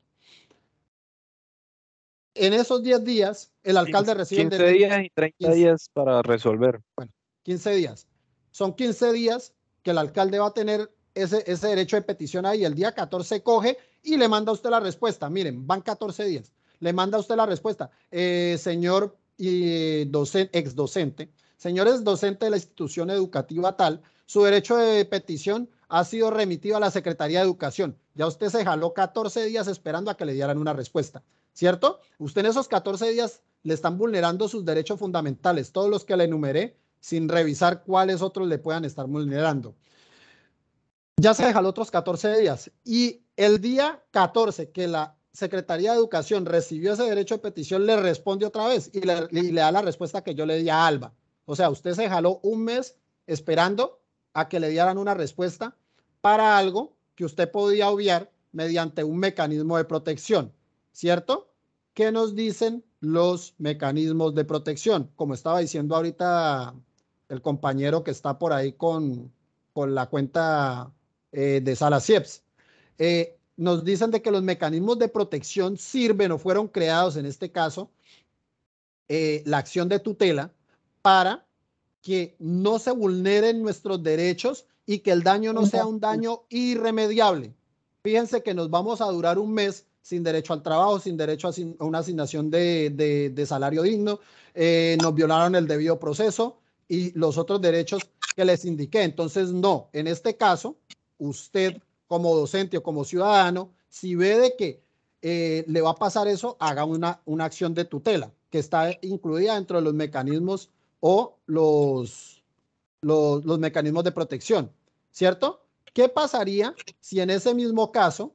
En esos 10 días, el alcalde recibe 15 días y 30 días para resolver. Bueno, 15 días. Son 15 días que el alcalde va a tener ese derecho de petición ahí. El día 14 coge y le manda a usted la respuesta. Miren, van 14 días. Le manda a usted la respuesta. Señor ex docente, señores docente de la institución educativa tal, su derecho de petición ha sido remitido a la Secretaría de Educación. Ya usted se jaló 14 días esperando a que le dieran una respuesta, ¿cierto? Usted en esos 14 días le están vulnerando sus derechos fundamentales, todos los que le enumeré, sin revisar cuáles otros le puedan estar vulnerando. Ya se jaló otros 14 días y el día 14 que la Secretaría de Educación recibió ese derecho de petición, le responde otra vez y le da la respuesta que yo le di a Alba. O sea, usted se jaló un mes esperando a que le dieran una respuesta para algo que usted podía obviar mediante un mecanismo de protección, ¿cierto? ¿Qué nos dicen los mecanismos de protección? Como estaba diciendo ahorita el compañero que está por ahí con la cuenta de Sala Sieps. Nos dicen de que los mecanismos de protección sirven o fueron creados, en este caso, la acción de tutela para que no se vulneren nuestros derechos y que el daño no sea un daño irremediable. Fíjense que nos vamos a durar un mes sin derecho al trabajo, sin derecho a una asignación de salario digno, nos violaron el debido proceso y los otros derechos que les indiqué. Entonces, no, en este caso, usted como docente o como ciudadano, si ve de que le va a pasar eso, haga una acción de tutela que está incluida dentro de los mecanismos o los mecanismos de protección, ¿cierto? ¿Qué pasaría si en ese mismo caso,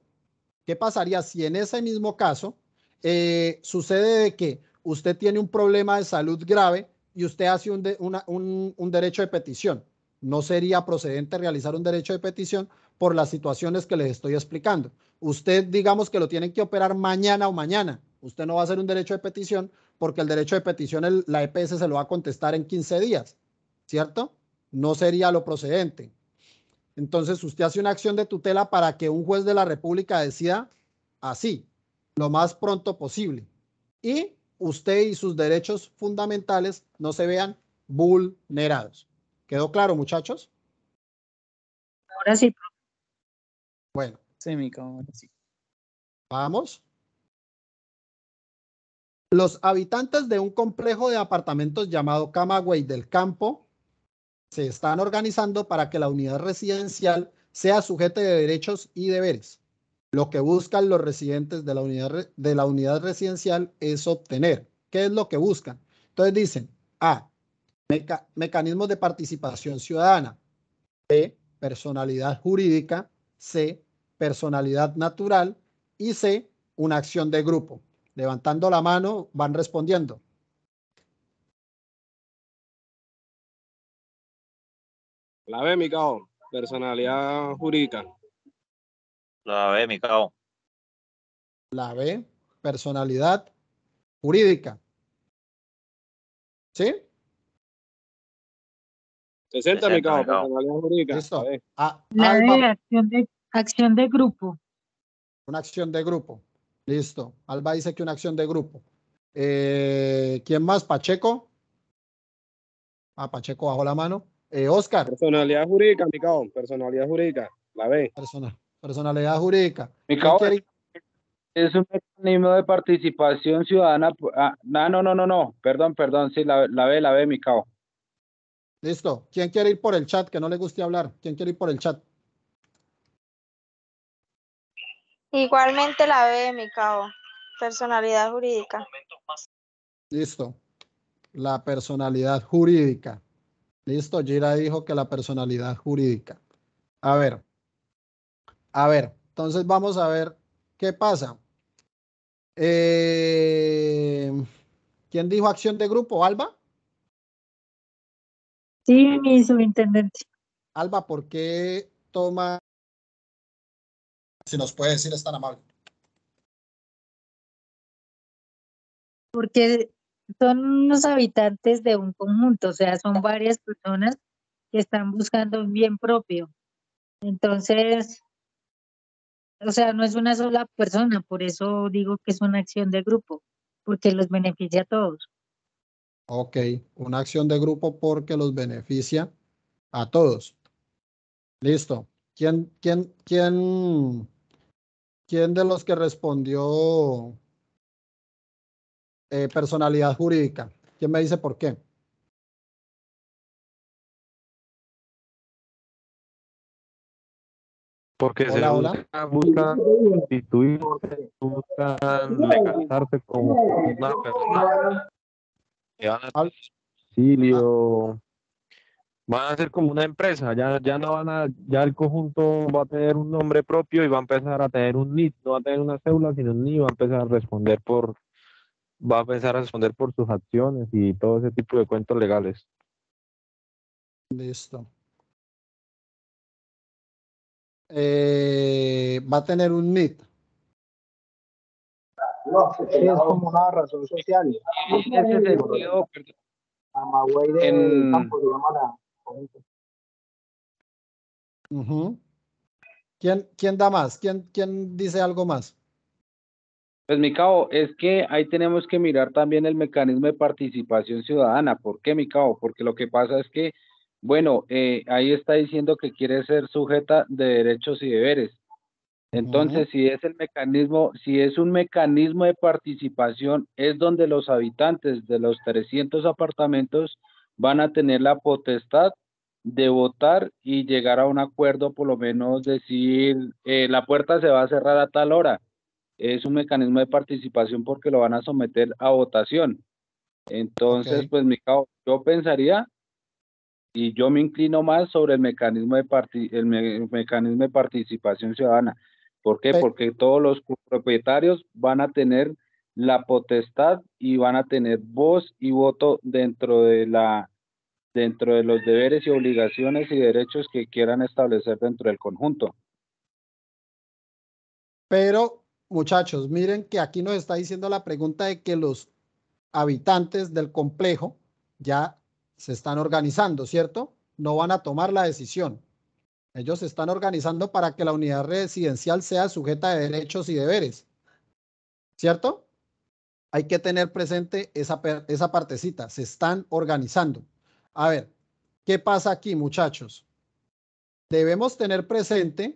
sucede de que usted tiene un problema de salud grave y usted hace un derecho de petición? No sería procedente realizar un derecho de petición por las situaciones que les estoy explicando. Usted, digamos que lo tienen que operar mañana o mañana. Usted no va a hacer un derecho de petición porque el derecho de petición la EPS se lo va a contestar en 15 días, ¿cierto? No sería lo procedente. Entonces, usted hace una acción de tutela para que un juez de la República decida así, lo más pronto posible. Y usted y sus derechos fundamentales no se vean vulnerados. ¿Quedó claro, muchachos? Ahora sí. Bueno. Sí, mi cabo, sí. Vamos. Los habitantes de un complejo de apartamentos llamado Camagüey del Campo se están organizando para que la unidad residencial sea sujeta de derechos y deberes. Lo que buscan los residentes de la unidad residencial es obtener. ¿Qué es lo que buscan? Entonces dicen A, mecanismos de participación ciudadana. B, personalidad jurídica. C, personalidad natural. Y C, una acción de grupo. Levantando la mano van respondiendo. La B, mi cabo, personalidad jurídica. La B, mi cabo. La B, personalidad jurídica. ¿Sí? 60, mi cabo, mi cabo. personalidad jurídica. Listo. A ver. La Alba, de acción de grupo. una acción de grupo. Listo. Alba dice que una acción de grupo. ¿Quién más? Pacheco. Ah, Pacheco bajó la mano. Oscar. Personalidad jurídica, mi cabo. Personalidad jurídica. La B. Personalidad jurídica. Mi ¿Quién cabo, quiere? es un mecanismo de participación ciudadana. No. Perdón. Sí, la B, mi cabo. Listo. ¿Quién quiere ir por el chat? Que no le guste hablar. ¿Quién quiere ir por el chat? Igualmente la B, mi cabo. Personalidad jurídica. Listo. La personalidad jurídica. Listo. Gira dijo que la personalidad jurídica. A ver. Entonces vamos a ver qué pasa. ¿Quién dijo acción de grupo? ¿Alba? Sí, mi subintendente. Alba, ¿por qué toma? Si nos puede decir, es tan amable. Porque son los habitantes de un conjunto, o sea, son varias personas que están buscando un bien propio. Entonces, o sea, no es una sola persona, por eso digo que es una acción de grupo, porque los beneficia a todos. Ok, una acción de grupo porque los beneficia a todos. Listo. ¿Quién de los que respondió personalidad jurídica? ¿Quién me dice por qué? Porque Hola. buscan constituirse, buscan legalizarse como una persona que van a tener auxilio, van a ser como una empresa, ya no van a, ya el conjunto va a tener un nombre propio y va a empezar a tener un NIT, no va a tener una cédula, sino un NIT, va a empezar a responder por sus acciones y todo ese tipo de cuentos legales. Listo. Va a tener un NIT. No, es como una razón social. En ese sentido, Camagüey de Campo se llama ¿Quién da más? ¿Quién dice algo más? Pues mi cabo, es que ahí tenemos que mirar también el mecanismo de participación ciudadana. ¿Por qué, mi cabo? Porque lo que pasa es que, bueno, ahí está diciendo que quiere ser sujeta de derechos y deberes. Entonces, si es un mecanismo de participación, es donde los habitantes de los 300 apartamentos van a tener la potestad de votar y llegar a un acuerdo, por lo menos decir, la puerta se va a cerrar a tal hora. Es un mecanismo de participación porque lo van a someter a votación. Entonces, pues mi cabo, yo pensaría y yo me inclino más sobre el mecanismo de participación ciudadana. ¿Por qué? Porque todos los propietarios van a tener la potestad y van a tener voz y voto dentro de los deberes y obligaciones y derechos que quieran establecer dentro del conjunto. Pero, muchachos, miren que aquí nos está diciendo la pregunta de que los habitantes del complejo ya se están organizando, ¿cierto? No van a tomar la decisión. Ellos se están organizando para que la unidad residencial sea sujeta de derechos y deberes, ¿cierto? Hay que tener presente esa partecita. Se están organizando. A ver, ¿qué pasa aquí, muchachos? Debemos tener presente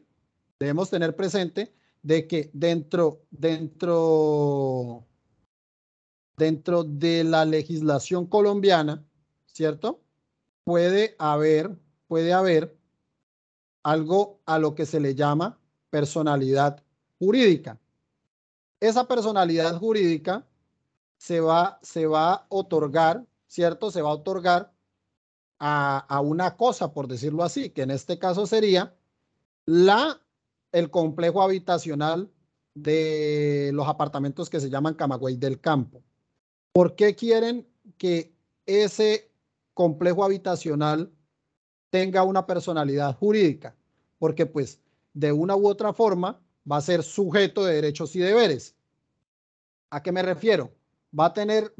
de que dentro de la legislación colombiana, ¿cierto? Puede haber algo a lo que se le llama personalidad jurídica. Esa personalidad jurídica se va a otorgar, ¿cierto? Se va a otorgar a una cosa, por decirlo así, que en este caso sería el complejo habitacional de los apartamentos que se llaman Camagüey del Campo. ¿Por qué quieren que ese complejo habitacional tenga una personalidad jurídica? Porque pues de una u otra forma va a ser sujeto de derechos y deberes. ¿A qué me refiero? Va a tener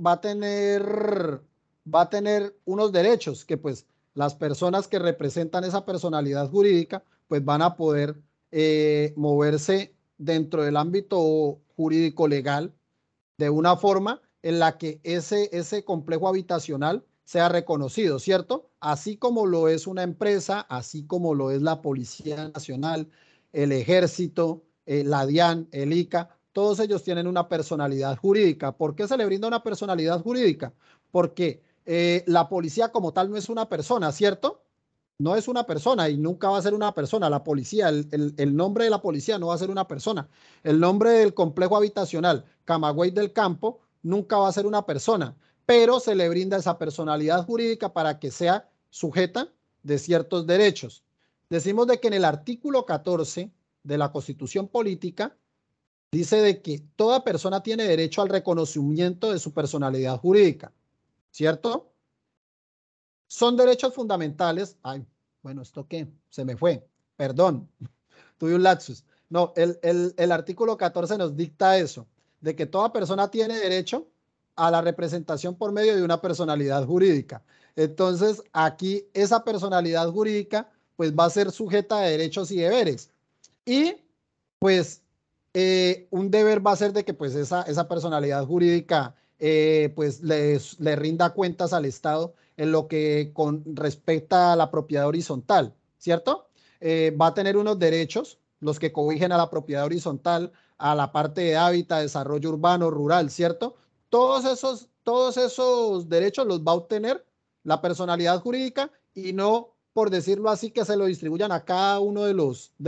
unos derechos que pues las personas que representan esa personalidad jurídica pues van a poder moverse dentro del ámbito jurídico legal de una forma en la que ese complejo habitacional sea reconocido, ¿cierto? Así como lo es una empresa, así como lo es la Policía Nacional, el Ejército, la DIAN, el ICA, todos ellos tienen una personalidad jurídica. ¿Por qué se le brinda una personalidad jurídica? Porque la policía como tal no es una persona, ¿cierto? No es una persona y nunca va a ser una persona. La policía, el nombre de la policía no va a ser una persona. El nombre del complejo habitacional Camagüey del Campo nunca va a ser una persona, pero se le brinda esa personalidad jurídica para que sea sujeta de ciertos derechos. Decimos de que en el artículo 14 de la Constitución Política dice de que toda persona tiene derecho al reconocimiento de su personalidad jurídica, ¿cierto? Son derechos fundamentales. Ay, bueno, ¿esto qué? Se me fue. Perdón, tuve un lapsus. No, el artículo 14 nos dicta eso, de que toda persona tiene derecho a la representación por medio de una personalidad jurídica. Entonces, aquí esa personalidad jurídica pues va a ser sujeta de derechos y deberes. Y pues un deber va a ser de que pues esa personalidad jurídica pues le rinda cuentas al Estado en lo que con respecta a la propiedad horizontal, ¿cierto? Va a tener unos derechos, los que cobijen a la propiedad horizontal, a la parte de hábitat, desarrollo urbano, rural, ¿cierto? Todos esos derechos los va a obtener la personalidad jurídica y no, por decirlo así, que se lo distribuyan a cada uno de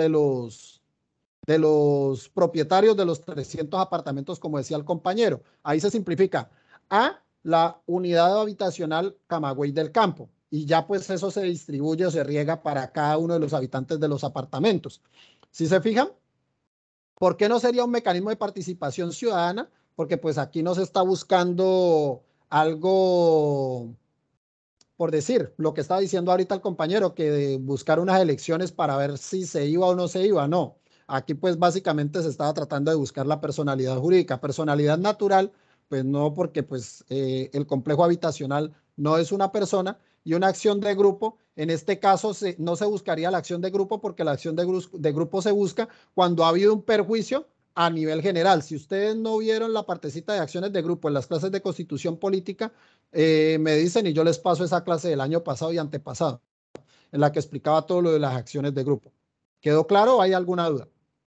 los propietarios de los 300 apartamentos, como decía el compañero. Ahí se simplifica a la unidad habitacional Camagüey del Campo y ya pues eso se distribuye o se riega para cada uno de los habitantes de los apartamentos. ¿Sí se fijan? ¿Por qué no sería un mecanismo de participación ciudadana? Porque pues aquí no se está buscando algo, por decir, lo que estaba diciendo ahorita el compañero, que de buscar unas elecciones para ver si se iba o no se iba, no. Aquí pues básicamente se estaba tratando de buscar la personalidad jurídica. Personalidad natural, pues no, porque pues el complejo habitacional no es una persona, y una acción de grupo, en este caso no se buscaría la acción de grupo, porque la acción de grupo se busca cuando ha habido un perjuicio a nivel general. Si ustedes no vieron la partecita de acciones de grupo en las clases de Constitución Política, me dicen y yo les paso esa clase del año pasado y antepasado, en la que explicaba todo lo de las acciones de grupo. ¿Quedó claro o hay alguna duda?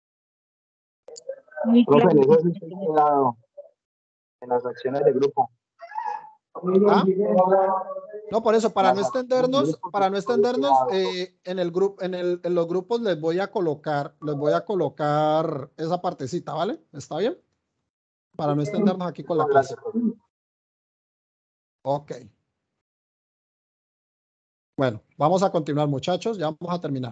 Muy claro. Profe, eso sí estoy quedado en las acciones de grupo. ¿Ah? No, por eso, para no extendernos, en los grupos les voy a colocar esa partecita, ¿vale? ¿Está bien? Para no extendernos aquí con la clase. Ok. Bueno, vamos a continuar, muchachos, ya vamos a terminar.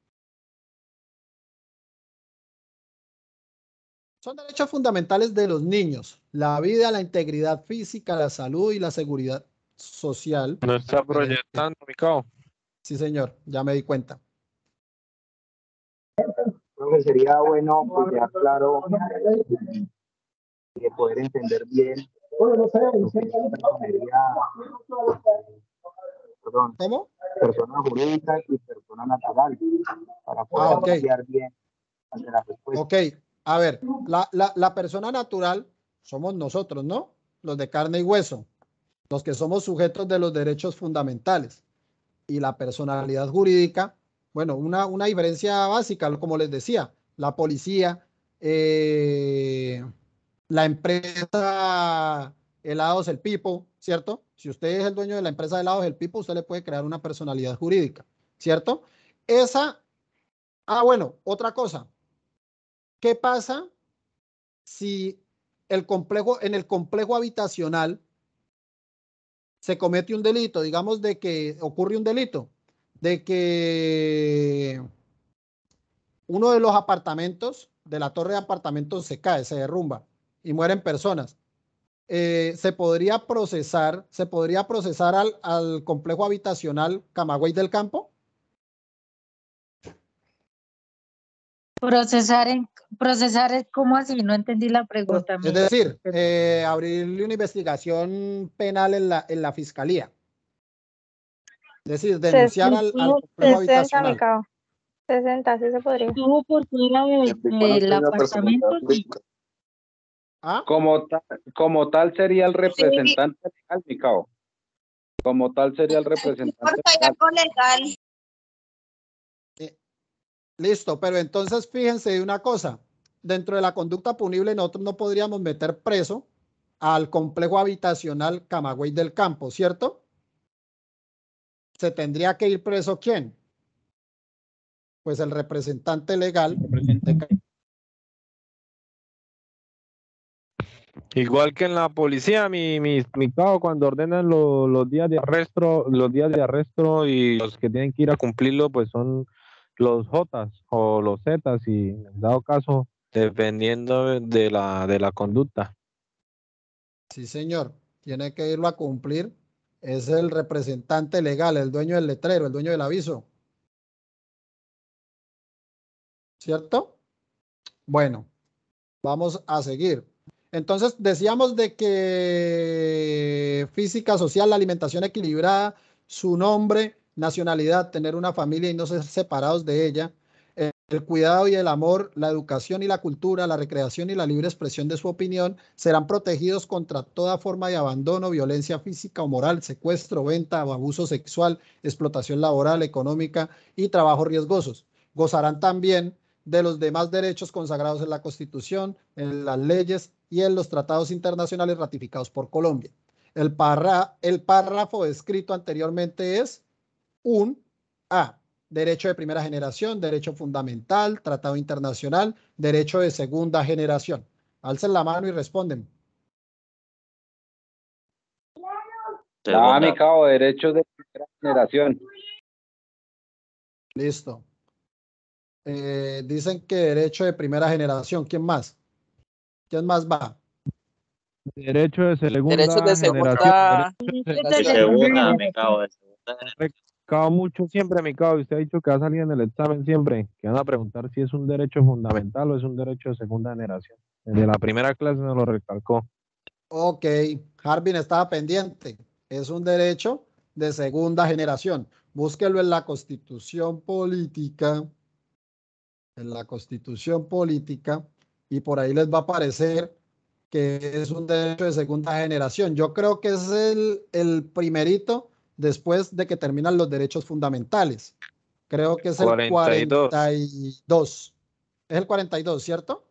Son derechos fundamentales de los niños: la vida, la integridad física, la salud y la seguridad social. No está proyectando, mi cabo. Sí, señor, ya me di cuenta. Creo que sería bueno pues, dejar claro y poder entender bien lo que perdón, ¿Cómo? Persona jurídica y persona natural, para poder guiar bien hacia la respuesta. Ok, a ver, la persona natural somos nosotros, ¿no? Los de carne y hueso, los que somos sujetos de los derechos fundamentales. Y la personalidad jurídica, bueno, una diferencia básica, como les decía, la policía, la empresa Helados El Pipo, ¿cierto? Si usted es el dueño de la empresa de Helados El Pipo, usted le puede crear una personalidad jurídica, ¿cierto? Bueno, otra cosa. ¿Qué pasa si en el complejo habitacional se comete un delito? Digamos de que ocurre un delito, de que uno de los apartamentos de la torre de apartamentos se cae, se derrumba y mueren personas. Se podría procesar al complejo habitacional Camagüey del Campo. Procesar es como así, no entendí la pregunta. Es decir, abrirle una investigación penal en la fiscalía. Es decir, denunciar al complejo 60, habitacional. mi cabo. 60, sí se podría. Estuvo por fuera del apartamento. Sí. ¿Ah? Como tal sería el representante legal, mi cabo. Como tal sería el representante legal. Listo, pero entonces fíjense de una cosa. Dentro de la conducta punible nosotros no podríamos meter preso al complejo habitacional Camagüey del Campo, ¿cierto? ¿Se tendría que ir preso quién? Pues el representante legal. Igual que en la policía, mi cabo, cuando ordenan los días de arresto y los que tienen que ir a cumplirlo, pues son los Jotas o los Zetas, y en dado caso, dependiendo de la conducta. Sí, señor. Tiene que irlo a cumplir. Es el representante legal, el dueño del letrero, el dueño del aviso. ¿Cierto? Bueno, vamos a seguir. Entonces, decíamos de que física, social, la alimentación equilibrada, su nombre, nacionalidad, tener una familia y no ser separados de ella, el cuidado y el amor, la educación y la cultura, la recreación y la libre expresión de su opinión serán protegidos contra toda forma de abandono, violencia física o moral, secuestro, venta o abuso sexual, explotación laboral, económica y trabajos riesgosos. Gozarán también de los demás derechos consagrados en la Constitución, en las leyes y en los tratados internacionales ratificados por Colombia. El párrafo escrito anteriormente es un A. Derecho de primera generación, derecho fundamental, tratado internacional, derecho de segunda generación. Alcen la mano y responden. mi cabo, derecho de primera generación. Listo. Dicen que derecho de primera generación. ¿Quién más? ¿Quién más va? Derecho de segunda Derecho de segunda generación. segunda, mi cabo, de segunda Cabo mucho siempre, mi cabo. Usted ha dicho que va a salir en el examen siempre, que van a preguntar si es un derecho fundamental o es un derecho de segunda generación. Desde la primera clase nos lo recalcó. Ok, Harbin estaba pendiente. Es un derecho de segunda generación. Búsquelo en la Constitución Política. En la Constitución Política. Y por ahí les va a aparecer que es un derecho de segunda generación. Yo creo que es el primerito después de que terminan los derechos fundamentales. Creo que es el 42. Es el 42, ¿cierto?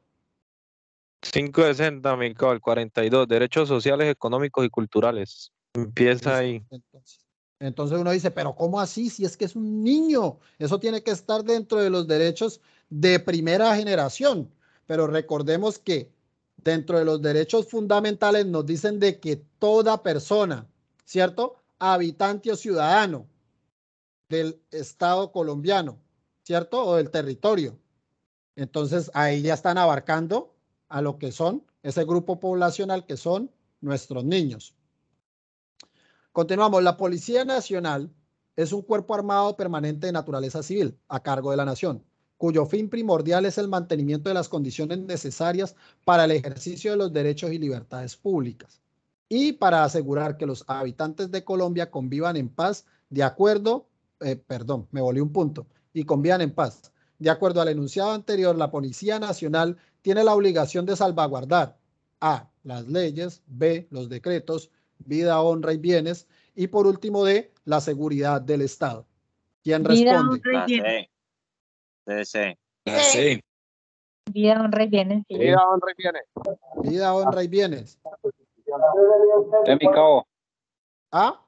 560, mi cabo, el 42. Derechos sociales, económicos y culturales. Empieza ahí. Entonces uno dice, pero ¿cómo así? Si es que es un niño. Eso tiene que estar dentro de los derechos de primera generación. Pero recordemos que dentro de los derechos fundamentales nos dicen de que toda persona, ¿cierto? Habitante o ciudadano del Estado colombiano, ¿cierto? O del territorio. Entonces ahí ya están abarcando a lo que son ese grupo poblacional que son nuestros niños. Continuamos. La Policía Nacional es un cuerpo armado permanente de naturaleza civil a cargo de la nación, cuyo fin primordial es el mantenimiento de las condiciones necesarias para el ejercicio de los derechos y libertades públicas y para asegurar que los habitantes de Colombia convivan en paz de acuerdo, me volví un punto, y convivan en paz. De acuerdo al enunciado anterior, la Policía Nacional tiene la obligación de salvaguardar A, las leyes, B, los decretos, vida, honra y bienes, y por último D, la seguridad del Estado. ¿Quién responde? Sí. Vida, honra y bienes. Sí. Vida, honra y bienes. Vida, honra y bienes. Mi cabo. ¿Ah?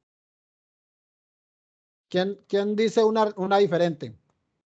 ¿Quién dice una diferente?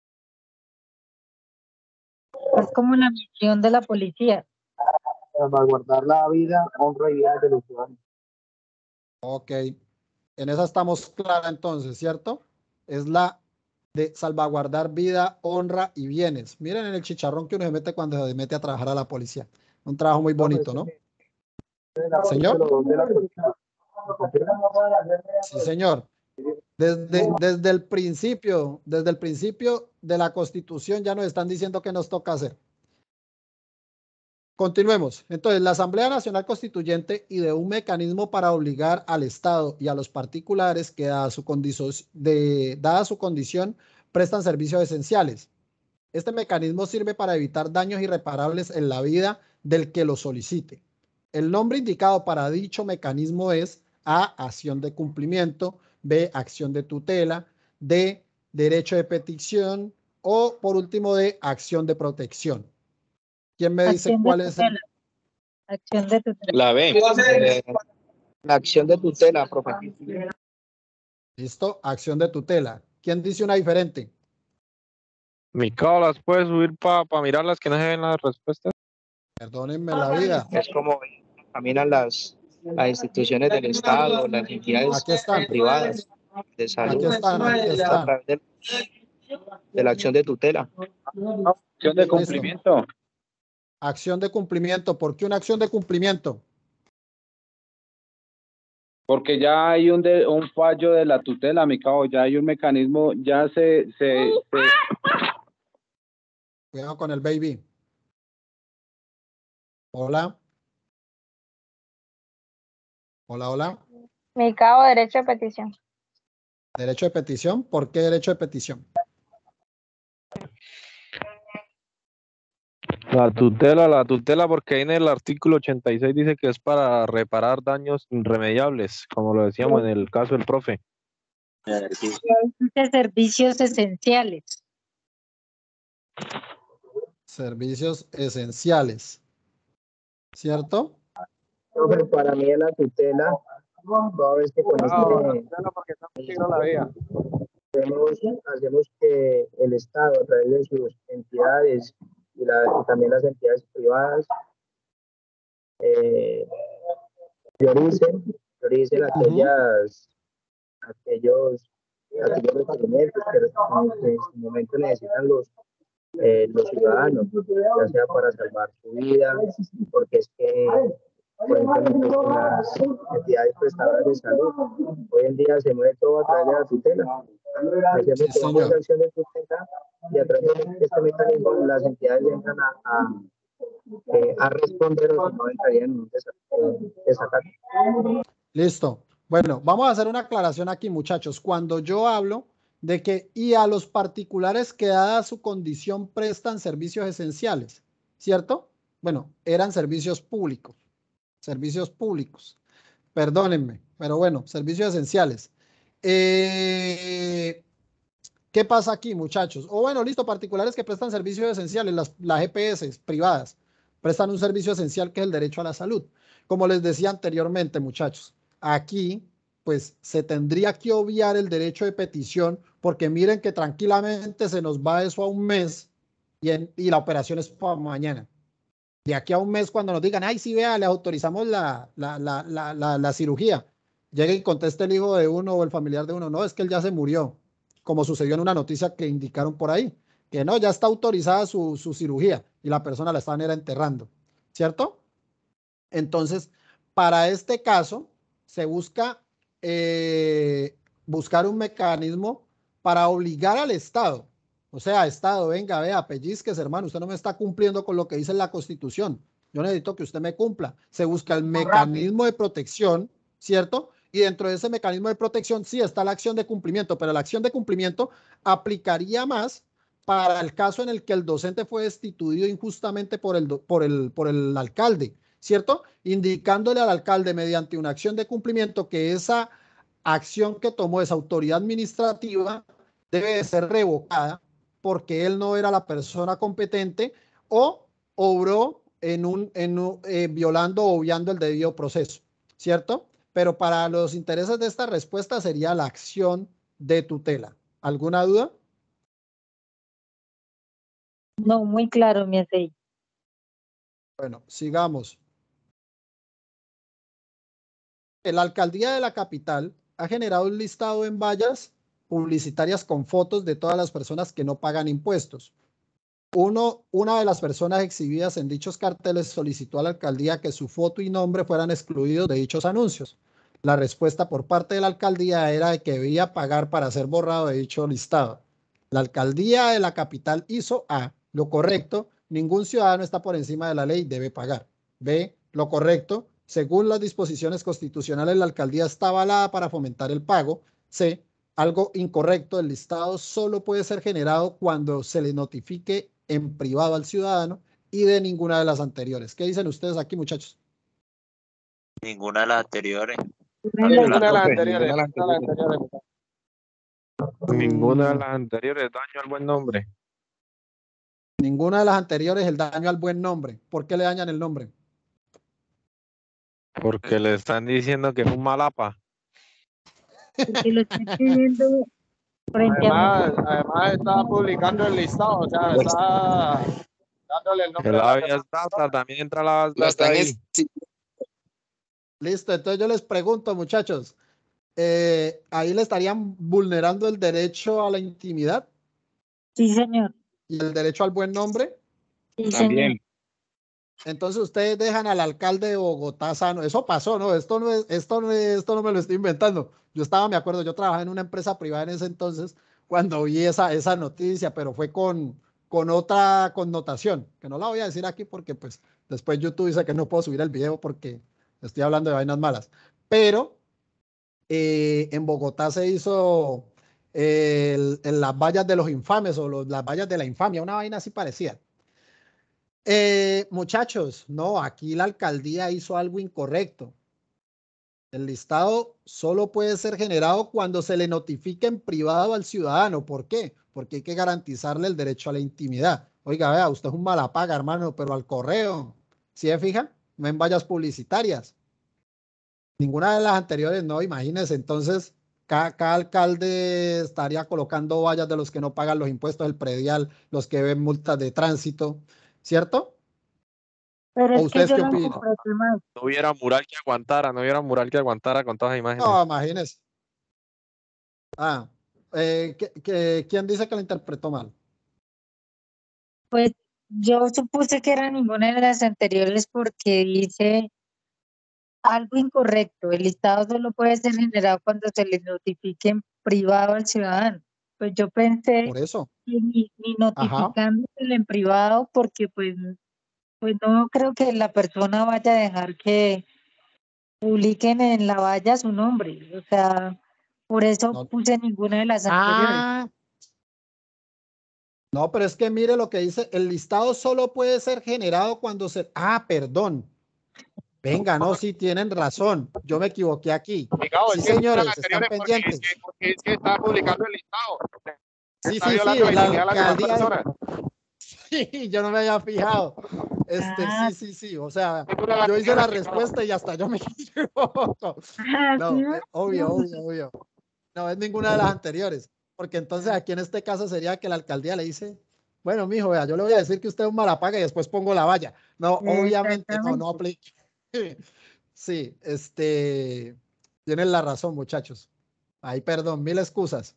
Es como la misión de la policía. Salvaguardar la vida, honra y bienes de los ciudadanos. Ok. En esa estamos claros entonces, ¿cierto? Es la de salvaguardar vida, honra y bienes. Miren en el chicharrón que uno se mete cuando se mete a trabajar a la policía. Un trabajo muy bonito, ¿no? Señor. Sí, señor. Desde el principio de la Constitución ya nos están diciendo qué nos toca hacer. Continuemos. Entonces, la Asamblea Nacional Constituyente ideó un mecanismo para obligar al Estado y a los particulares que, dada su condición, prestan servicios esenciales. Este mecanismo sirve para evitar daños irreparables en la vida del que lo solicite. El nombre indicado para dicho mecanismo es A, acción de cumplimiento, B, acción de tutela, D, derecho de petición o, por último, D, acción de protección. ¿Quién me dice cuál es el? Acción de tutela. La B. La acción de tutela, profe. Listo, acción de tutela. ¿Quién dice una diferente? Mi cabo, ¿las puedes subir para mirarlas que no se ven las respuestas? Perdónenme la vida. Es como caminan las instituciones del Estado, las entidades Aquí están. privadas de salud. Aquí están. A través de la acción de tutela. Acción de cumplimiento. Acción de cumplimiento. ¿Por qué una acción de cumplimiento? Porque ya hay un fallo de la tutela, mi cabo, ya hay un mecanismo, ya se... Cuidado con el baby. Hola. Hola. Mi cabo, derecho de petición. Derecho de petición. ¿Por qué derecho de petición? La tutela porque ahí en el artículo 86 dice que es para reparar daños irremediables, como lo decíamos en el caso del profe. Servicios esenciales. Servicios esenciales. ¿Cierto? Profe, para mí es la tutela. Toda vez que con hacemos que el Estado, a través de sus entidades y también las entidades privadas, prioricen aquellos requerimientos que en este momento necesitan los ciudadanos, ya sea para salvar su vida, porque es que, por ejemplo, con las entidades prestadoras de salud, hoy en día se mueve todo a través de la tutela. Hacemos esa acción de tutela y a través de este mecanismo las entidades entran a responder o si no entrarían en un desacato. Listo. Bueno, vamos a hacer una aclaración aquí, muchachos. Cuando yo hablo de que y a los particulares que dada su condición prestan servicios esenciales, ¿cierto? Bueno, eran servicios públicos. Servicios públicos. Perdónenme, pero bueno, servicios esenciales. ¿Qué pasa aquí, muchachos? O bueno, listo, particulares que prestan servicios esenciales, las EPS privadas, prestan un servicio esencial que es el derecho a la salud. Como les decía anteriormente, muchachos, aquí pues se tendría que obviar el derecho de petición porque miren que tranquilamente se nos va eso a un mes y la operación es para mañana. De aquí a un mes cuando nos digan, ay, sí, vea, le autorizamos la cirugía, llegue y conteste el hijo de uno o el familiar de uno, no, es que él ya se murió, como sucedió en una noticia que indicaron por ahí, que no, ya está autorizada su cirugía y la persona la estaban enterrando, ¿cierto? Entonces, para este caso, se busca buscar un mecanismo para obligar al Estado. O sea, Estado, venga, vea, pellizques, hermano, usted no me está cumpliendo con lo que dice la Constitución. Yo necesito que usted me cumpla. Se busca el mecanismo de protección, ¿cierto? Y dentro de ese mecanismo de protección sí está la acción de cumplimiento, pero la acción de cumplimiento aplicaría más para el caso en el que el docente fue destituido injustamente por el alcalde, ¿cierto? Indicándole al alcalde mediante una acción de cumplimiento que esa acción que tomó esa autoridad administrativa debe de ser revocada porque él no era la persona competente o obró violando o obviando el debido proceso, ¿cierto? Pero para los intereses de esta respuesta sería la acción de tutela. ¿Alguna duda? No, muy claro, mi aceite. Bueno, sigamos. La alcaldía de la capital ha generado un listado en vallas publicitarias con fotos de todas las personas que no pagan impuestos. Una de las personas exhibidas en dichos carteles solicitó a la alcaldía que su foto y nombre fueran excluidos de dichos anuncios. La respuesta por parte de la alcaldía era de que debía pagar para ser borrado de dicho listado. La alcaldía de la capital hizo A, lo correcto, ningún ciudadano está por encima de la ley, debe pagar. B, lo correcto, según las disposiciones constitucionales, la alcaldía está avalada para fomentar el pago. C, algo incorrecto, el listado solo puede ser generado cuando se le notifique en privado al ciudadano. Y de ninguna de las anteriores. ¿Qué dicen ustedes aquí, muchachos? Ninguna de las anteriores. Ninguna de las Profe, anteriores. ninguna de las Ninguna de las anteriores. anteriores. Ninguna de las anteriores daño al buen nombre. Ninguna de las anteriores el daño al buen nombre. ¿Por qué le dañan el nombre? Porque le están diciendo que es un malapa. Porque lo estoy pidiendo frente a Además está publicando el listado, o sea, está dándole el nombre El de la habeas data, también entra la habeas Lo data están ahí. Listo, entonces yo les pregunto, muchachos, ¿ahí le estarían vulnerando el derecho a la intimidad Sí, señor. y el derecho al buen nombre? Sí, señor. También. Entonces ustedes dejan al alcalde de Bogotá sano. Eso pasó, ¿no? Esto no me lo estoy inventando. Me acuerdo, yo trabajaba en una empresa privada en ese entonces cuando vi esa noticia, pero fue con otra connotación, que no la voy a decir aquí porque pues después YouTube dice que no puedo subir el video porque estoy hablando de vainas malas. Pero en Bogotá se hizo las vallas de los infames o las vallas de la infamia, una vaina así parecida. Muchachos, no, aquí la alcaldía hizo algo incorrecto. El listado solo puede ser generado cuando se le notifique en privado al ciudadano. ¿Por qué? Porque hay que garantizarle el derecho a la intimidad. Oiga, vea, usted es un mala paga, hermano, pero al correo. ¿Sí se fija? No en vallas publicitarias. Ninguna de las anteriores, no, imagínense. Entonces, cada alcalde estaría colocando vallas de los que no pagan los impuestos del predial, los que ven multas de tránsito, ¿cierto? Pero ¿O es que ustedes yo qué lo opinan? interpreté mal. No hubiera mural que aguantara con todas las imágenes. No, imagínense. ¿Quién dice que lo interpretó mal? Pues yo supuse que era ninguna de las anteriores porque dice algo incorrecto. El listado solo puede ser generado cuando se le notifique en privado al ciudadano. Pues yo pensé Por eso. que ni Ajá. notificándole en privado porque pues no creo que la persona vaya a dejar que publiquen en la valla su nombre. O sea, por eso No. puse ninguna de las anteriores. No, pero es que mire lo que dice, el listado solo puede ser generado cuando se... perdón. Venga, no, sí, tienen razón. Yo me equivoqué aquí. Sí, señores, están pendientes. Porque es que está publicando el listado. Sí, Está sí, violando la la intimidad de las demás alcaldía. personas. Sí, yo no me había fijado. Sí. O sea, yo hice la respuesta y hasta yo me equivoco. No, obvio. No es ninguna de las anteriores. Porque entonces aquí en este caso sería que la alcaldía le dice, bueno, mijo, vea, yo le voy a decir que usted es un malapaga y después pongo la valla. No, obviamente no aplica. Sí, tienen la razón, muchachos. Ay, perdón, mil excusas.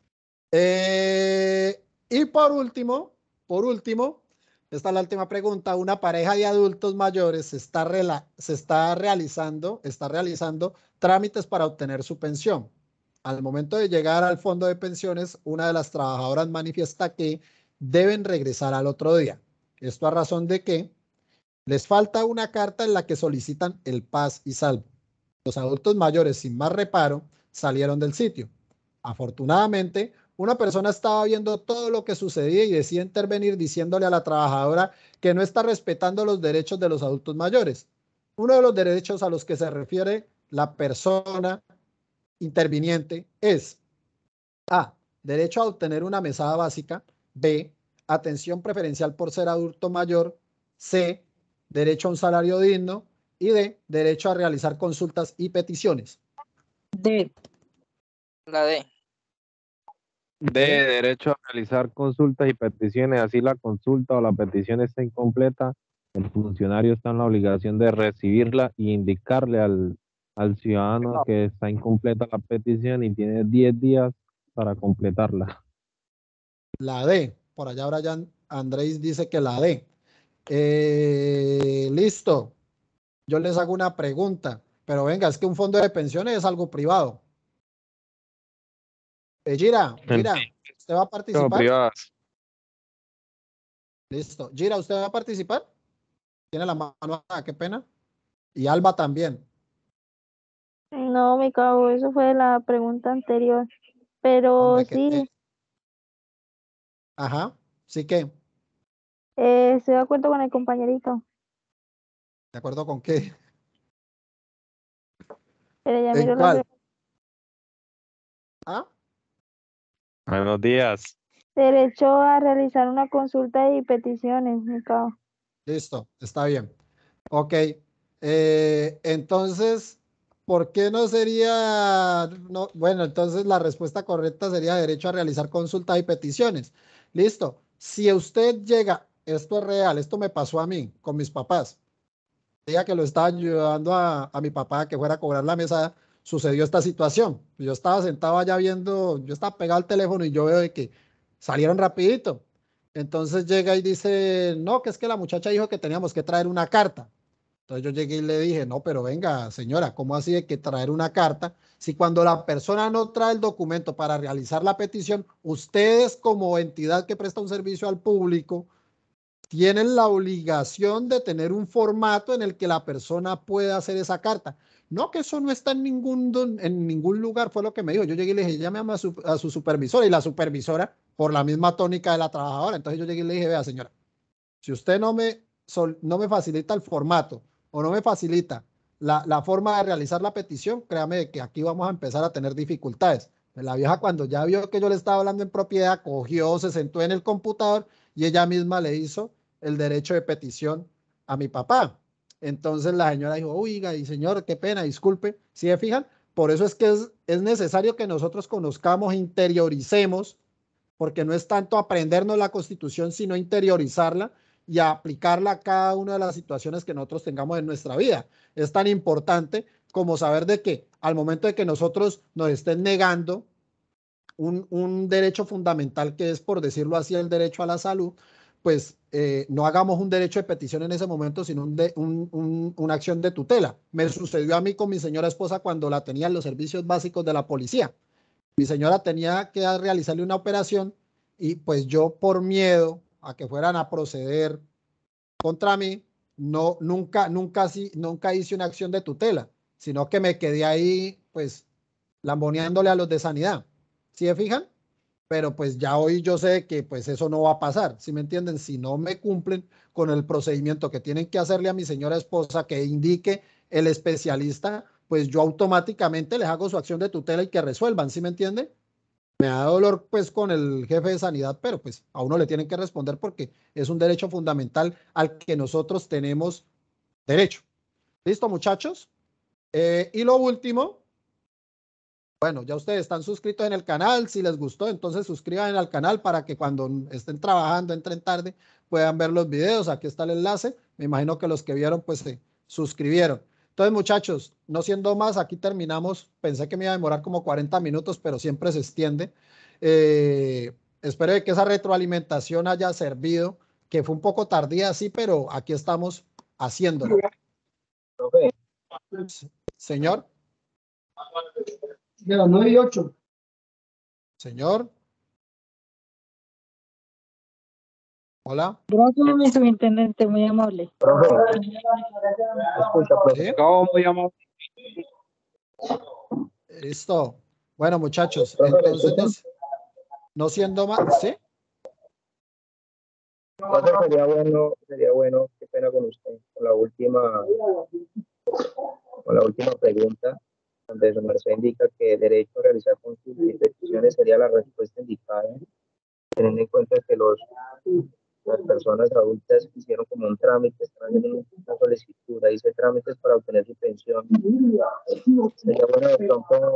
Y por último, esta es la última pregunta. Una pareja de adultos mayores está realizando trámites para obtener su pensión. Al momento de llegar al fondo de pensiones, una de las trabajadoras manifiesta que deben regresar al otro día. Esto a razón de que les falta una carta en la que solicitan el paz y salvo. Los adultos mayores, sin más reparo, salieron del sitio. Afortunadamente, una persona estaba viendo todo lo que sucedía y decide intervenir diciéndole a la trabajadora que no está respetando los derechos de los adultos mayores. Uno de los derechos a los que se refiere la persona interviniente es A, derecho a obtener una mesada básica, B, atención preferencial por ser adulto mayor, C, derecho a un salario digno y D, derecho a realizar consultas y peticiones. D. La D. De derecho a realizar consultas y peticiones, así la consulta o la petición está incompleta, el funcionario está en la obligación de recibirla y indicarle al ciudadano que está incompleta la petición y tiene 10 días para completarla. La D, por allá Brian Andrés dice que la D. Listo. Yo les hago una pregunta. Pero venga, es que un fondo de pensiones es algo privado. Gira, ¿usted va a participar? Privadas. Listo. Gira, ¿usted va a participar? Tiene la mano, qué pena. Y Alba también. No, mi cabo, eso fue la pregunta anterior. Pero Hombre, sí, ajá, sí que, estoy de acuerdo con el compañerito. ¿de acuerdo con qué? Pero ya ¿En miró la cuál? pregunta. ¿Ah? Buenos días. Derecho a realizar una consulta y peticiones, mi cabo. Listo, está bien. Ok, entonces, ¿por qué no sería? No, bueno, entonces la respuesta correcta sería derecho a realizar consultas y peticiones. Listo. Si usted llega, esto es real, esto me pasó a mí con mis papás. El día que lo estaba ayudando a mi papá a que fuera a cobrar la mesa, sucedió esta situación. Yo estaba sentado allá viendo, yo estaba pegado al teléfono y yo veo de que salieron rapidito. Entonces llega y dice, no, que es que la muchacha dijo que teníamos que traer una carta. Entonces yo llegué y le dije, no, pero venga, señora, ¿cómo así de que traer una carta? Si cuando la persona no trae el documento para realizar la petición, ustedes como entidad que presta un servicio al público, tienen la obligación de tener un formato en el que la persona pueda hacer esa carta. No, que eso no está en ningún lugar, fue lo que me dijo. Yo llegué y le dije, llame a su supervisora, y la supervisora, por la misma tónica de la trabajadora. Entonces yo llegué y le dije, vea, señora, si usted no me facilita el formato o no me facilita la forma de realizar la petición, créame que aquí vamos a empezar a tener dificultades. La vieja, cuando ya vio que yo le estaba hablando en propiedad, cogió, se sentó en el computador y ella misma le hizo el derecho de petición a mi papá. Entonces la señora dijo, oiga, y señor, qué pena, disculpe. ¿Sí se fijan? Por eso es que es necesario que nosotros conozcamos, interioricemos, porque no es tanto aprendernos la Constitución, sino interiorizarla y aplicarla a cada una de las situaciones que nosotros tengamos en nuestra vida. Es tan importante como saber de que al momento de que nosotros nos estén negando un derecho fundamental, que es, por decirlo así, el derecho a la salud, pues no hagamos un derecho de petición en ese momento, sino una acción de tutela. Me sucedió a mí con mi señora esposa cuando la tenía en los servicios básicos de la policía. Mi señora tenía que realizarle una operación y pues yo, por miedo a que fueran a proceder contra mí, nunca hice una acción de tutela, sino que me quedé ahí pues lamboneándole a los de sanidad. ¿Sí se fijan? Pero pues ya hoy yo sé que pues eso no va a pasar, ¿sí me entienden? Si no me cumplen con el procedimiento que tienen que hacerle a mi señora esposa, que indique el especialista, pues yo automáticamente les hago su acción de tutela y que resuelvan, ¿sí me entiende? Me da dolor pues con el jefe de sanidad, pero pues a uno le tienen que responder porque es un derecho fundamental al que nosotros tenemos derecho. ¿Listo, muchachos? Y lo último, bueno, ya ustedes están suscritos en el canal. Si les gustó, entonces suscriban al canal para que cuando estén trabajando, entren tarde, puedan ver los videos. Aquí está el enlace. Me imagino que los que vieron pues se suscribieron. Entonces, muchachos, no siendo más, aquí terminamos. Pensé que me iba a demorar como 40 minutos, pero siempre se extiende. Espero que esa retroalimentación haya servido, que fue un poco tardía, sí, pero aquí estamos haciéndolo. Señor. De las 9:08. Señor. Hola. Gracias, mi subintendente, muy amable. Escucha, profe. Muy amable. Listo. Bueno, muchachos, Profe, ¿me entonces no siendo más, ¿sí? Profe, sería bueno, qué pena con usted, con la última pregunta, donde su merced indica que el derecho a realizar consultas y peticiones sería la respuesta indicada, teniendo en cuenta que las personas adultas hicieron como un trámite, están haciendo una solicitud, dice trámites para obtener su pensión. Sería bueno de pronto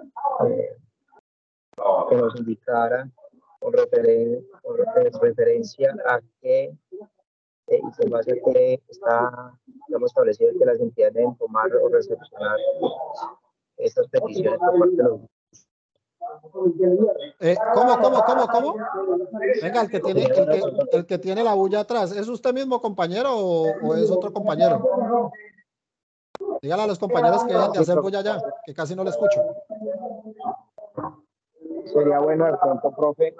que nos indicara con referencia a qué y con base a qué está establecido que las entidades deben tomar o recepcionar estas peticiones por parte de los... ¿Cómo? Venga, el que tiene la bulla atrás, ¿es usted mismo, compañero, o es otro compañero? Dígale a los compañeros que dejen de hacer bulla ya, que casi no le escucho. Sería bueno de pronto, profe,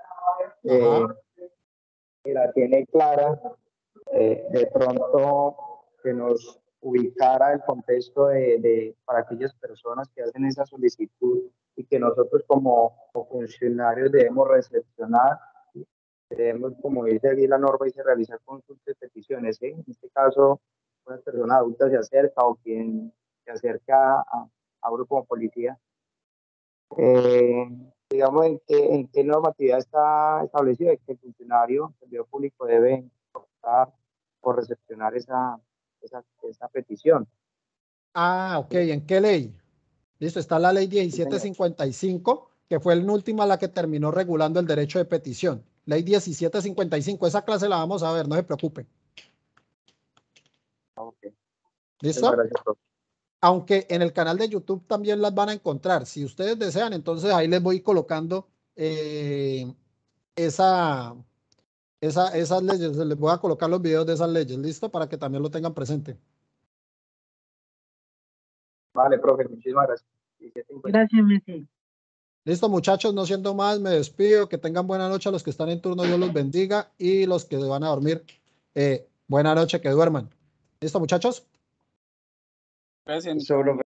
que la tiene clara, de pronto que nos ubicara el contexto para aquellas personas que hacen esa solicitud y que nosotros como funcionarios debemos recepcionar, debemos, como dice aquí la norma, dice realizar consultas y peticiones, ¿sí? En este caso, una persona adulta se acerca o quien se acerca a uno como policía. Digamos, ¿en qué normatividad está establecido que el funcionario, el servidor público, debe optar por recepcionar esa petición? Ah, ok. ¿En qué ley? Listo, está la ley 1755, que fue la última la que terminó regulando el derecho de petición. Ley 1755, esa clase la vamos a ver, no se preocupe. Okay. ¿Listo? Gracias, aunque en el canal de YouTube también las van a encontrar. Si ustedes desean, entonces ahí les voy colocando esas leyes. Les voy a colocar los videos de esas leyes, ¿listo? Para que también lo tengan presente. Vale, profe, muchísimas gracias. Gracias, Messi. Listo, muchachos, no siendo más, me despido. Que tengan buena noche a los que están en turno, Dios los bendiga. Y los que van a dormir, buena noche, que duerman. ¿Listo, muchachos? Gracias.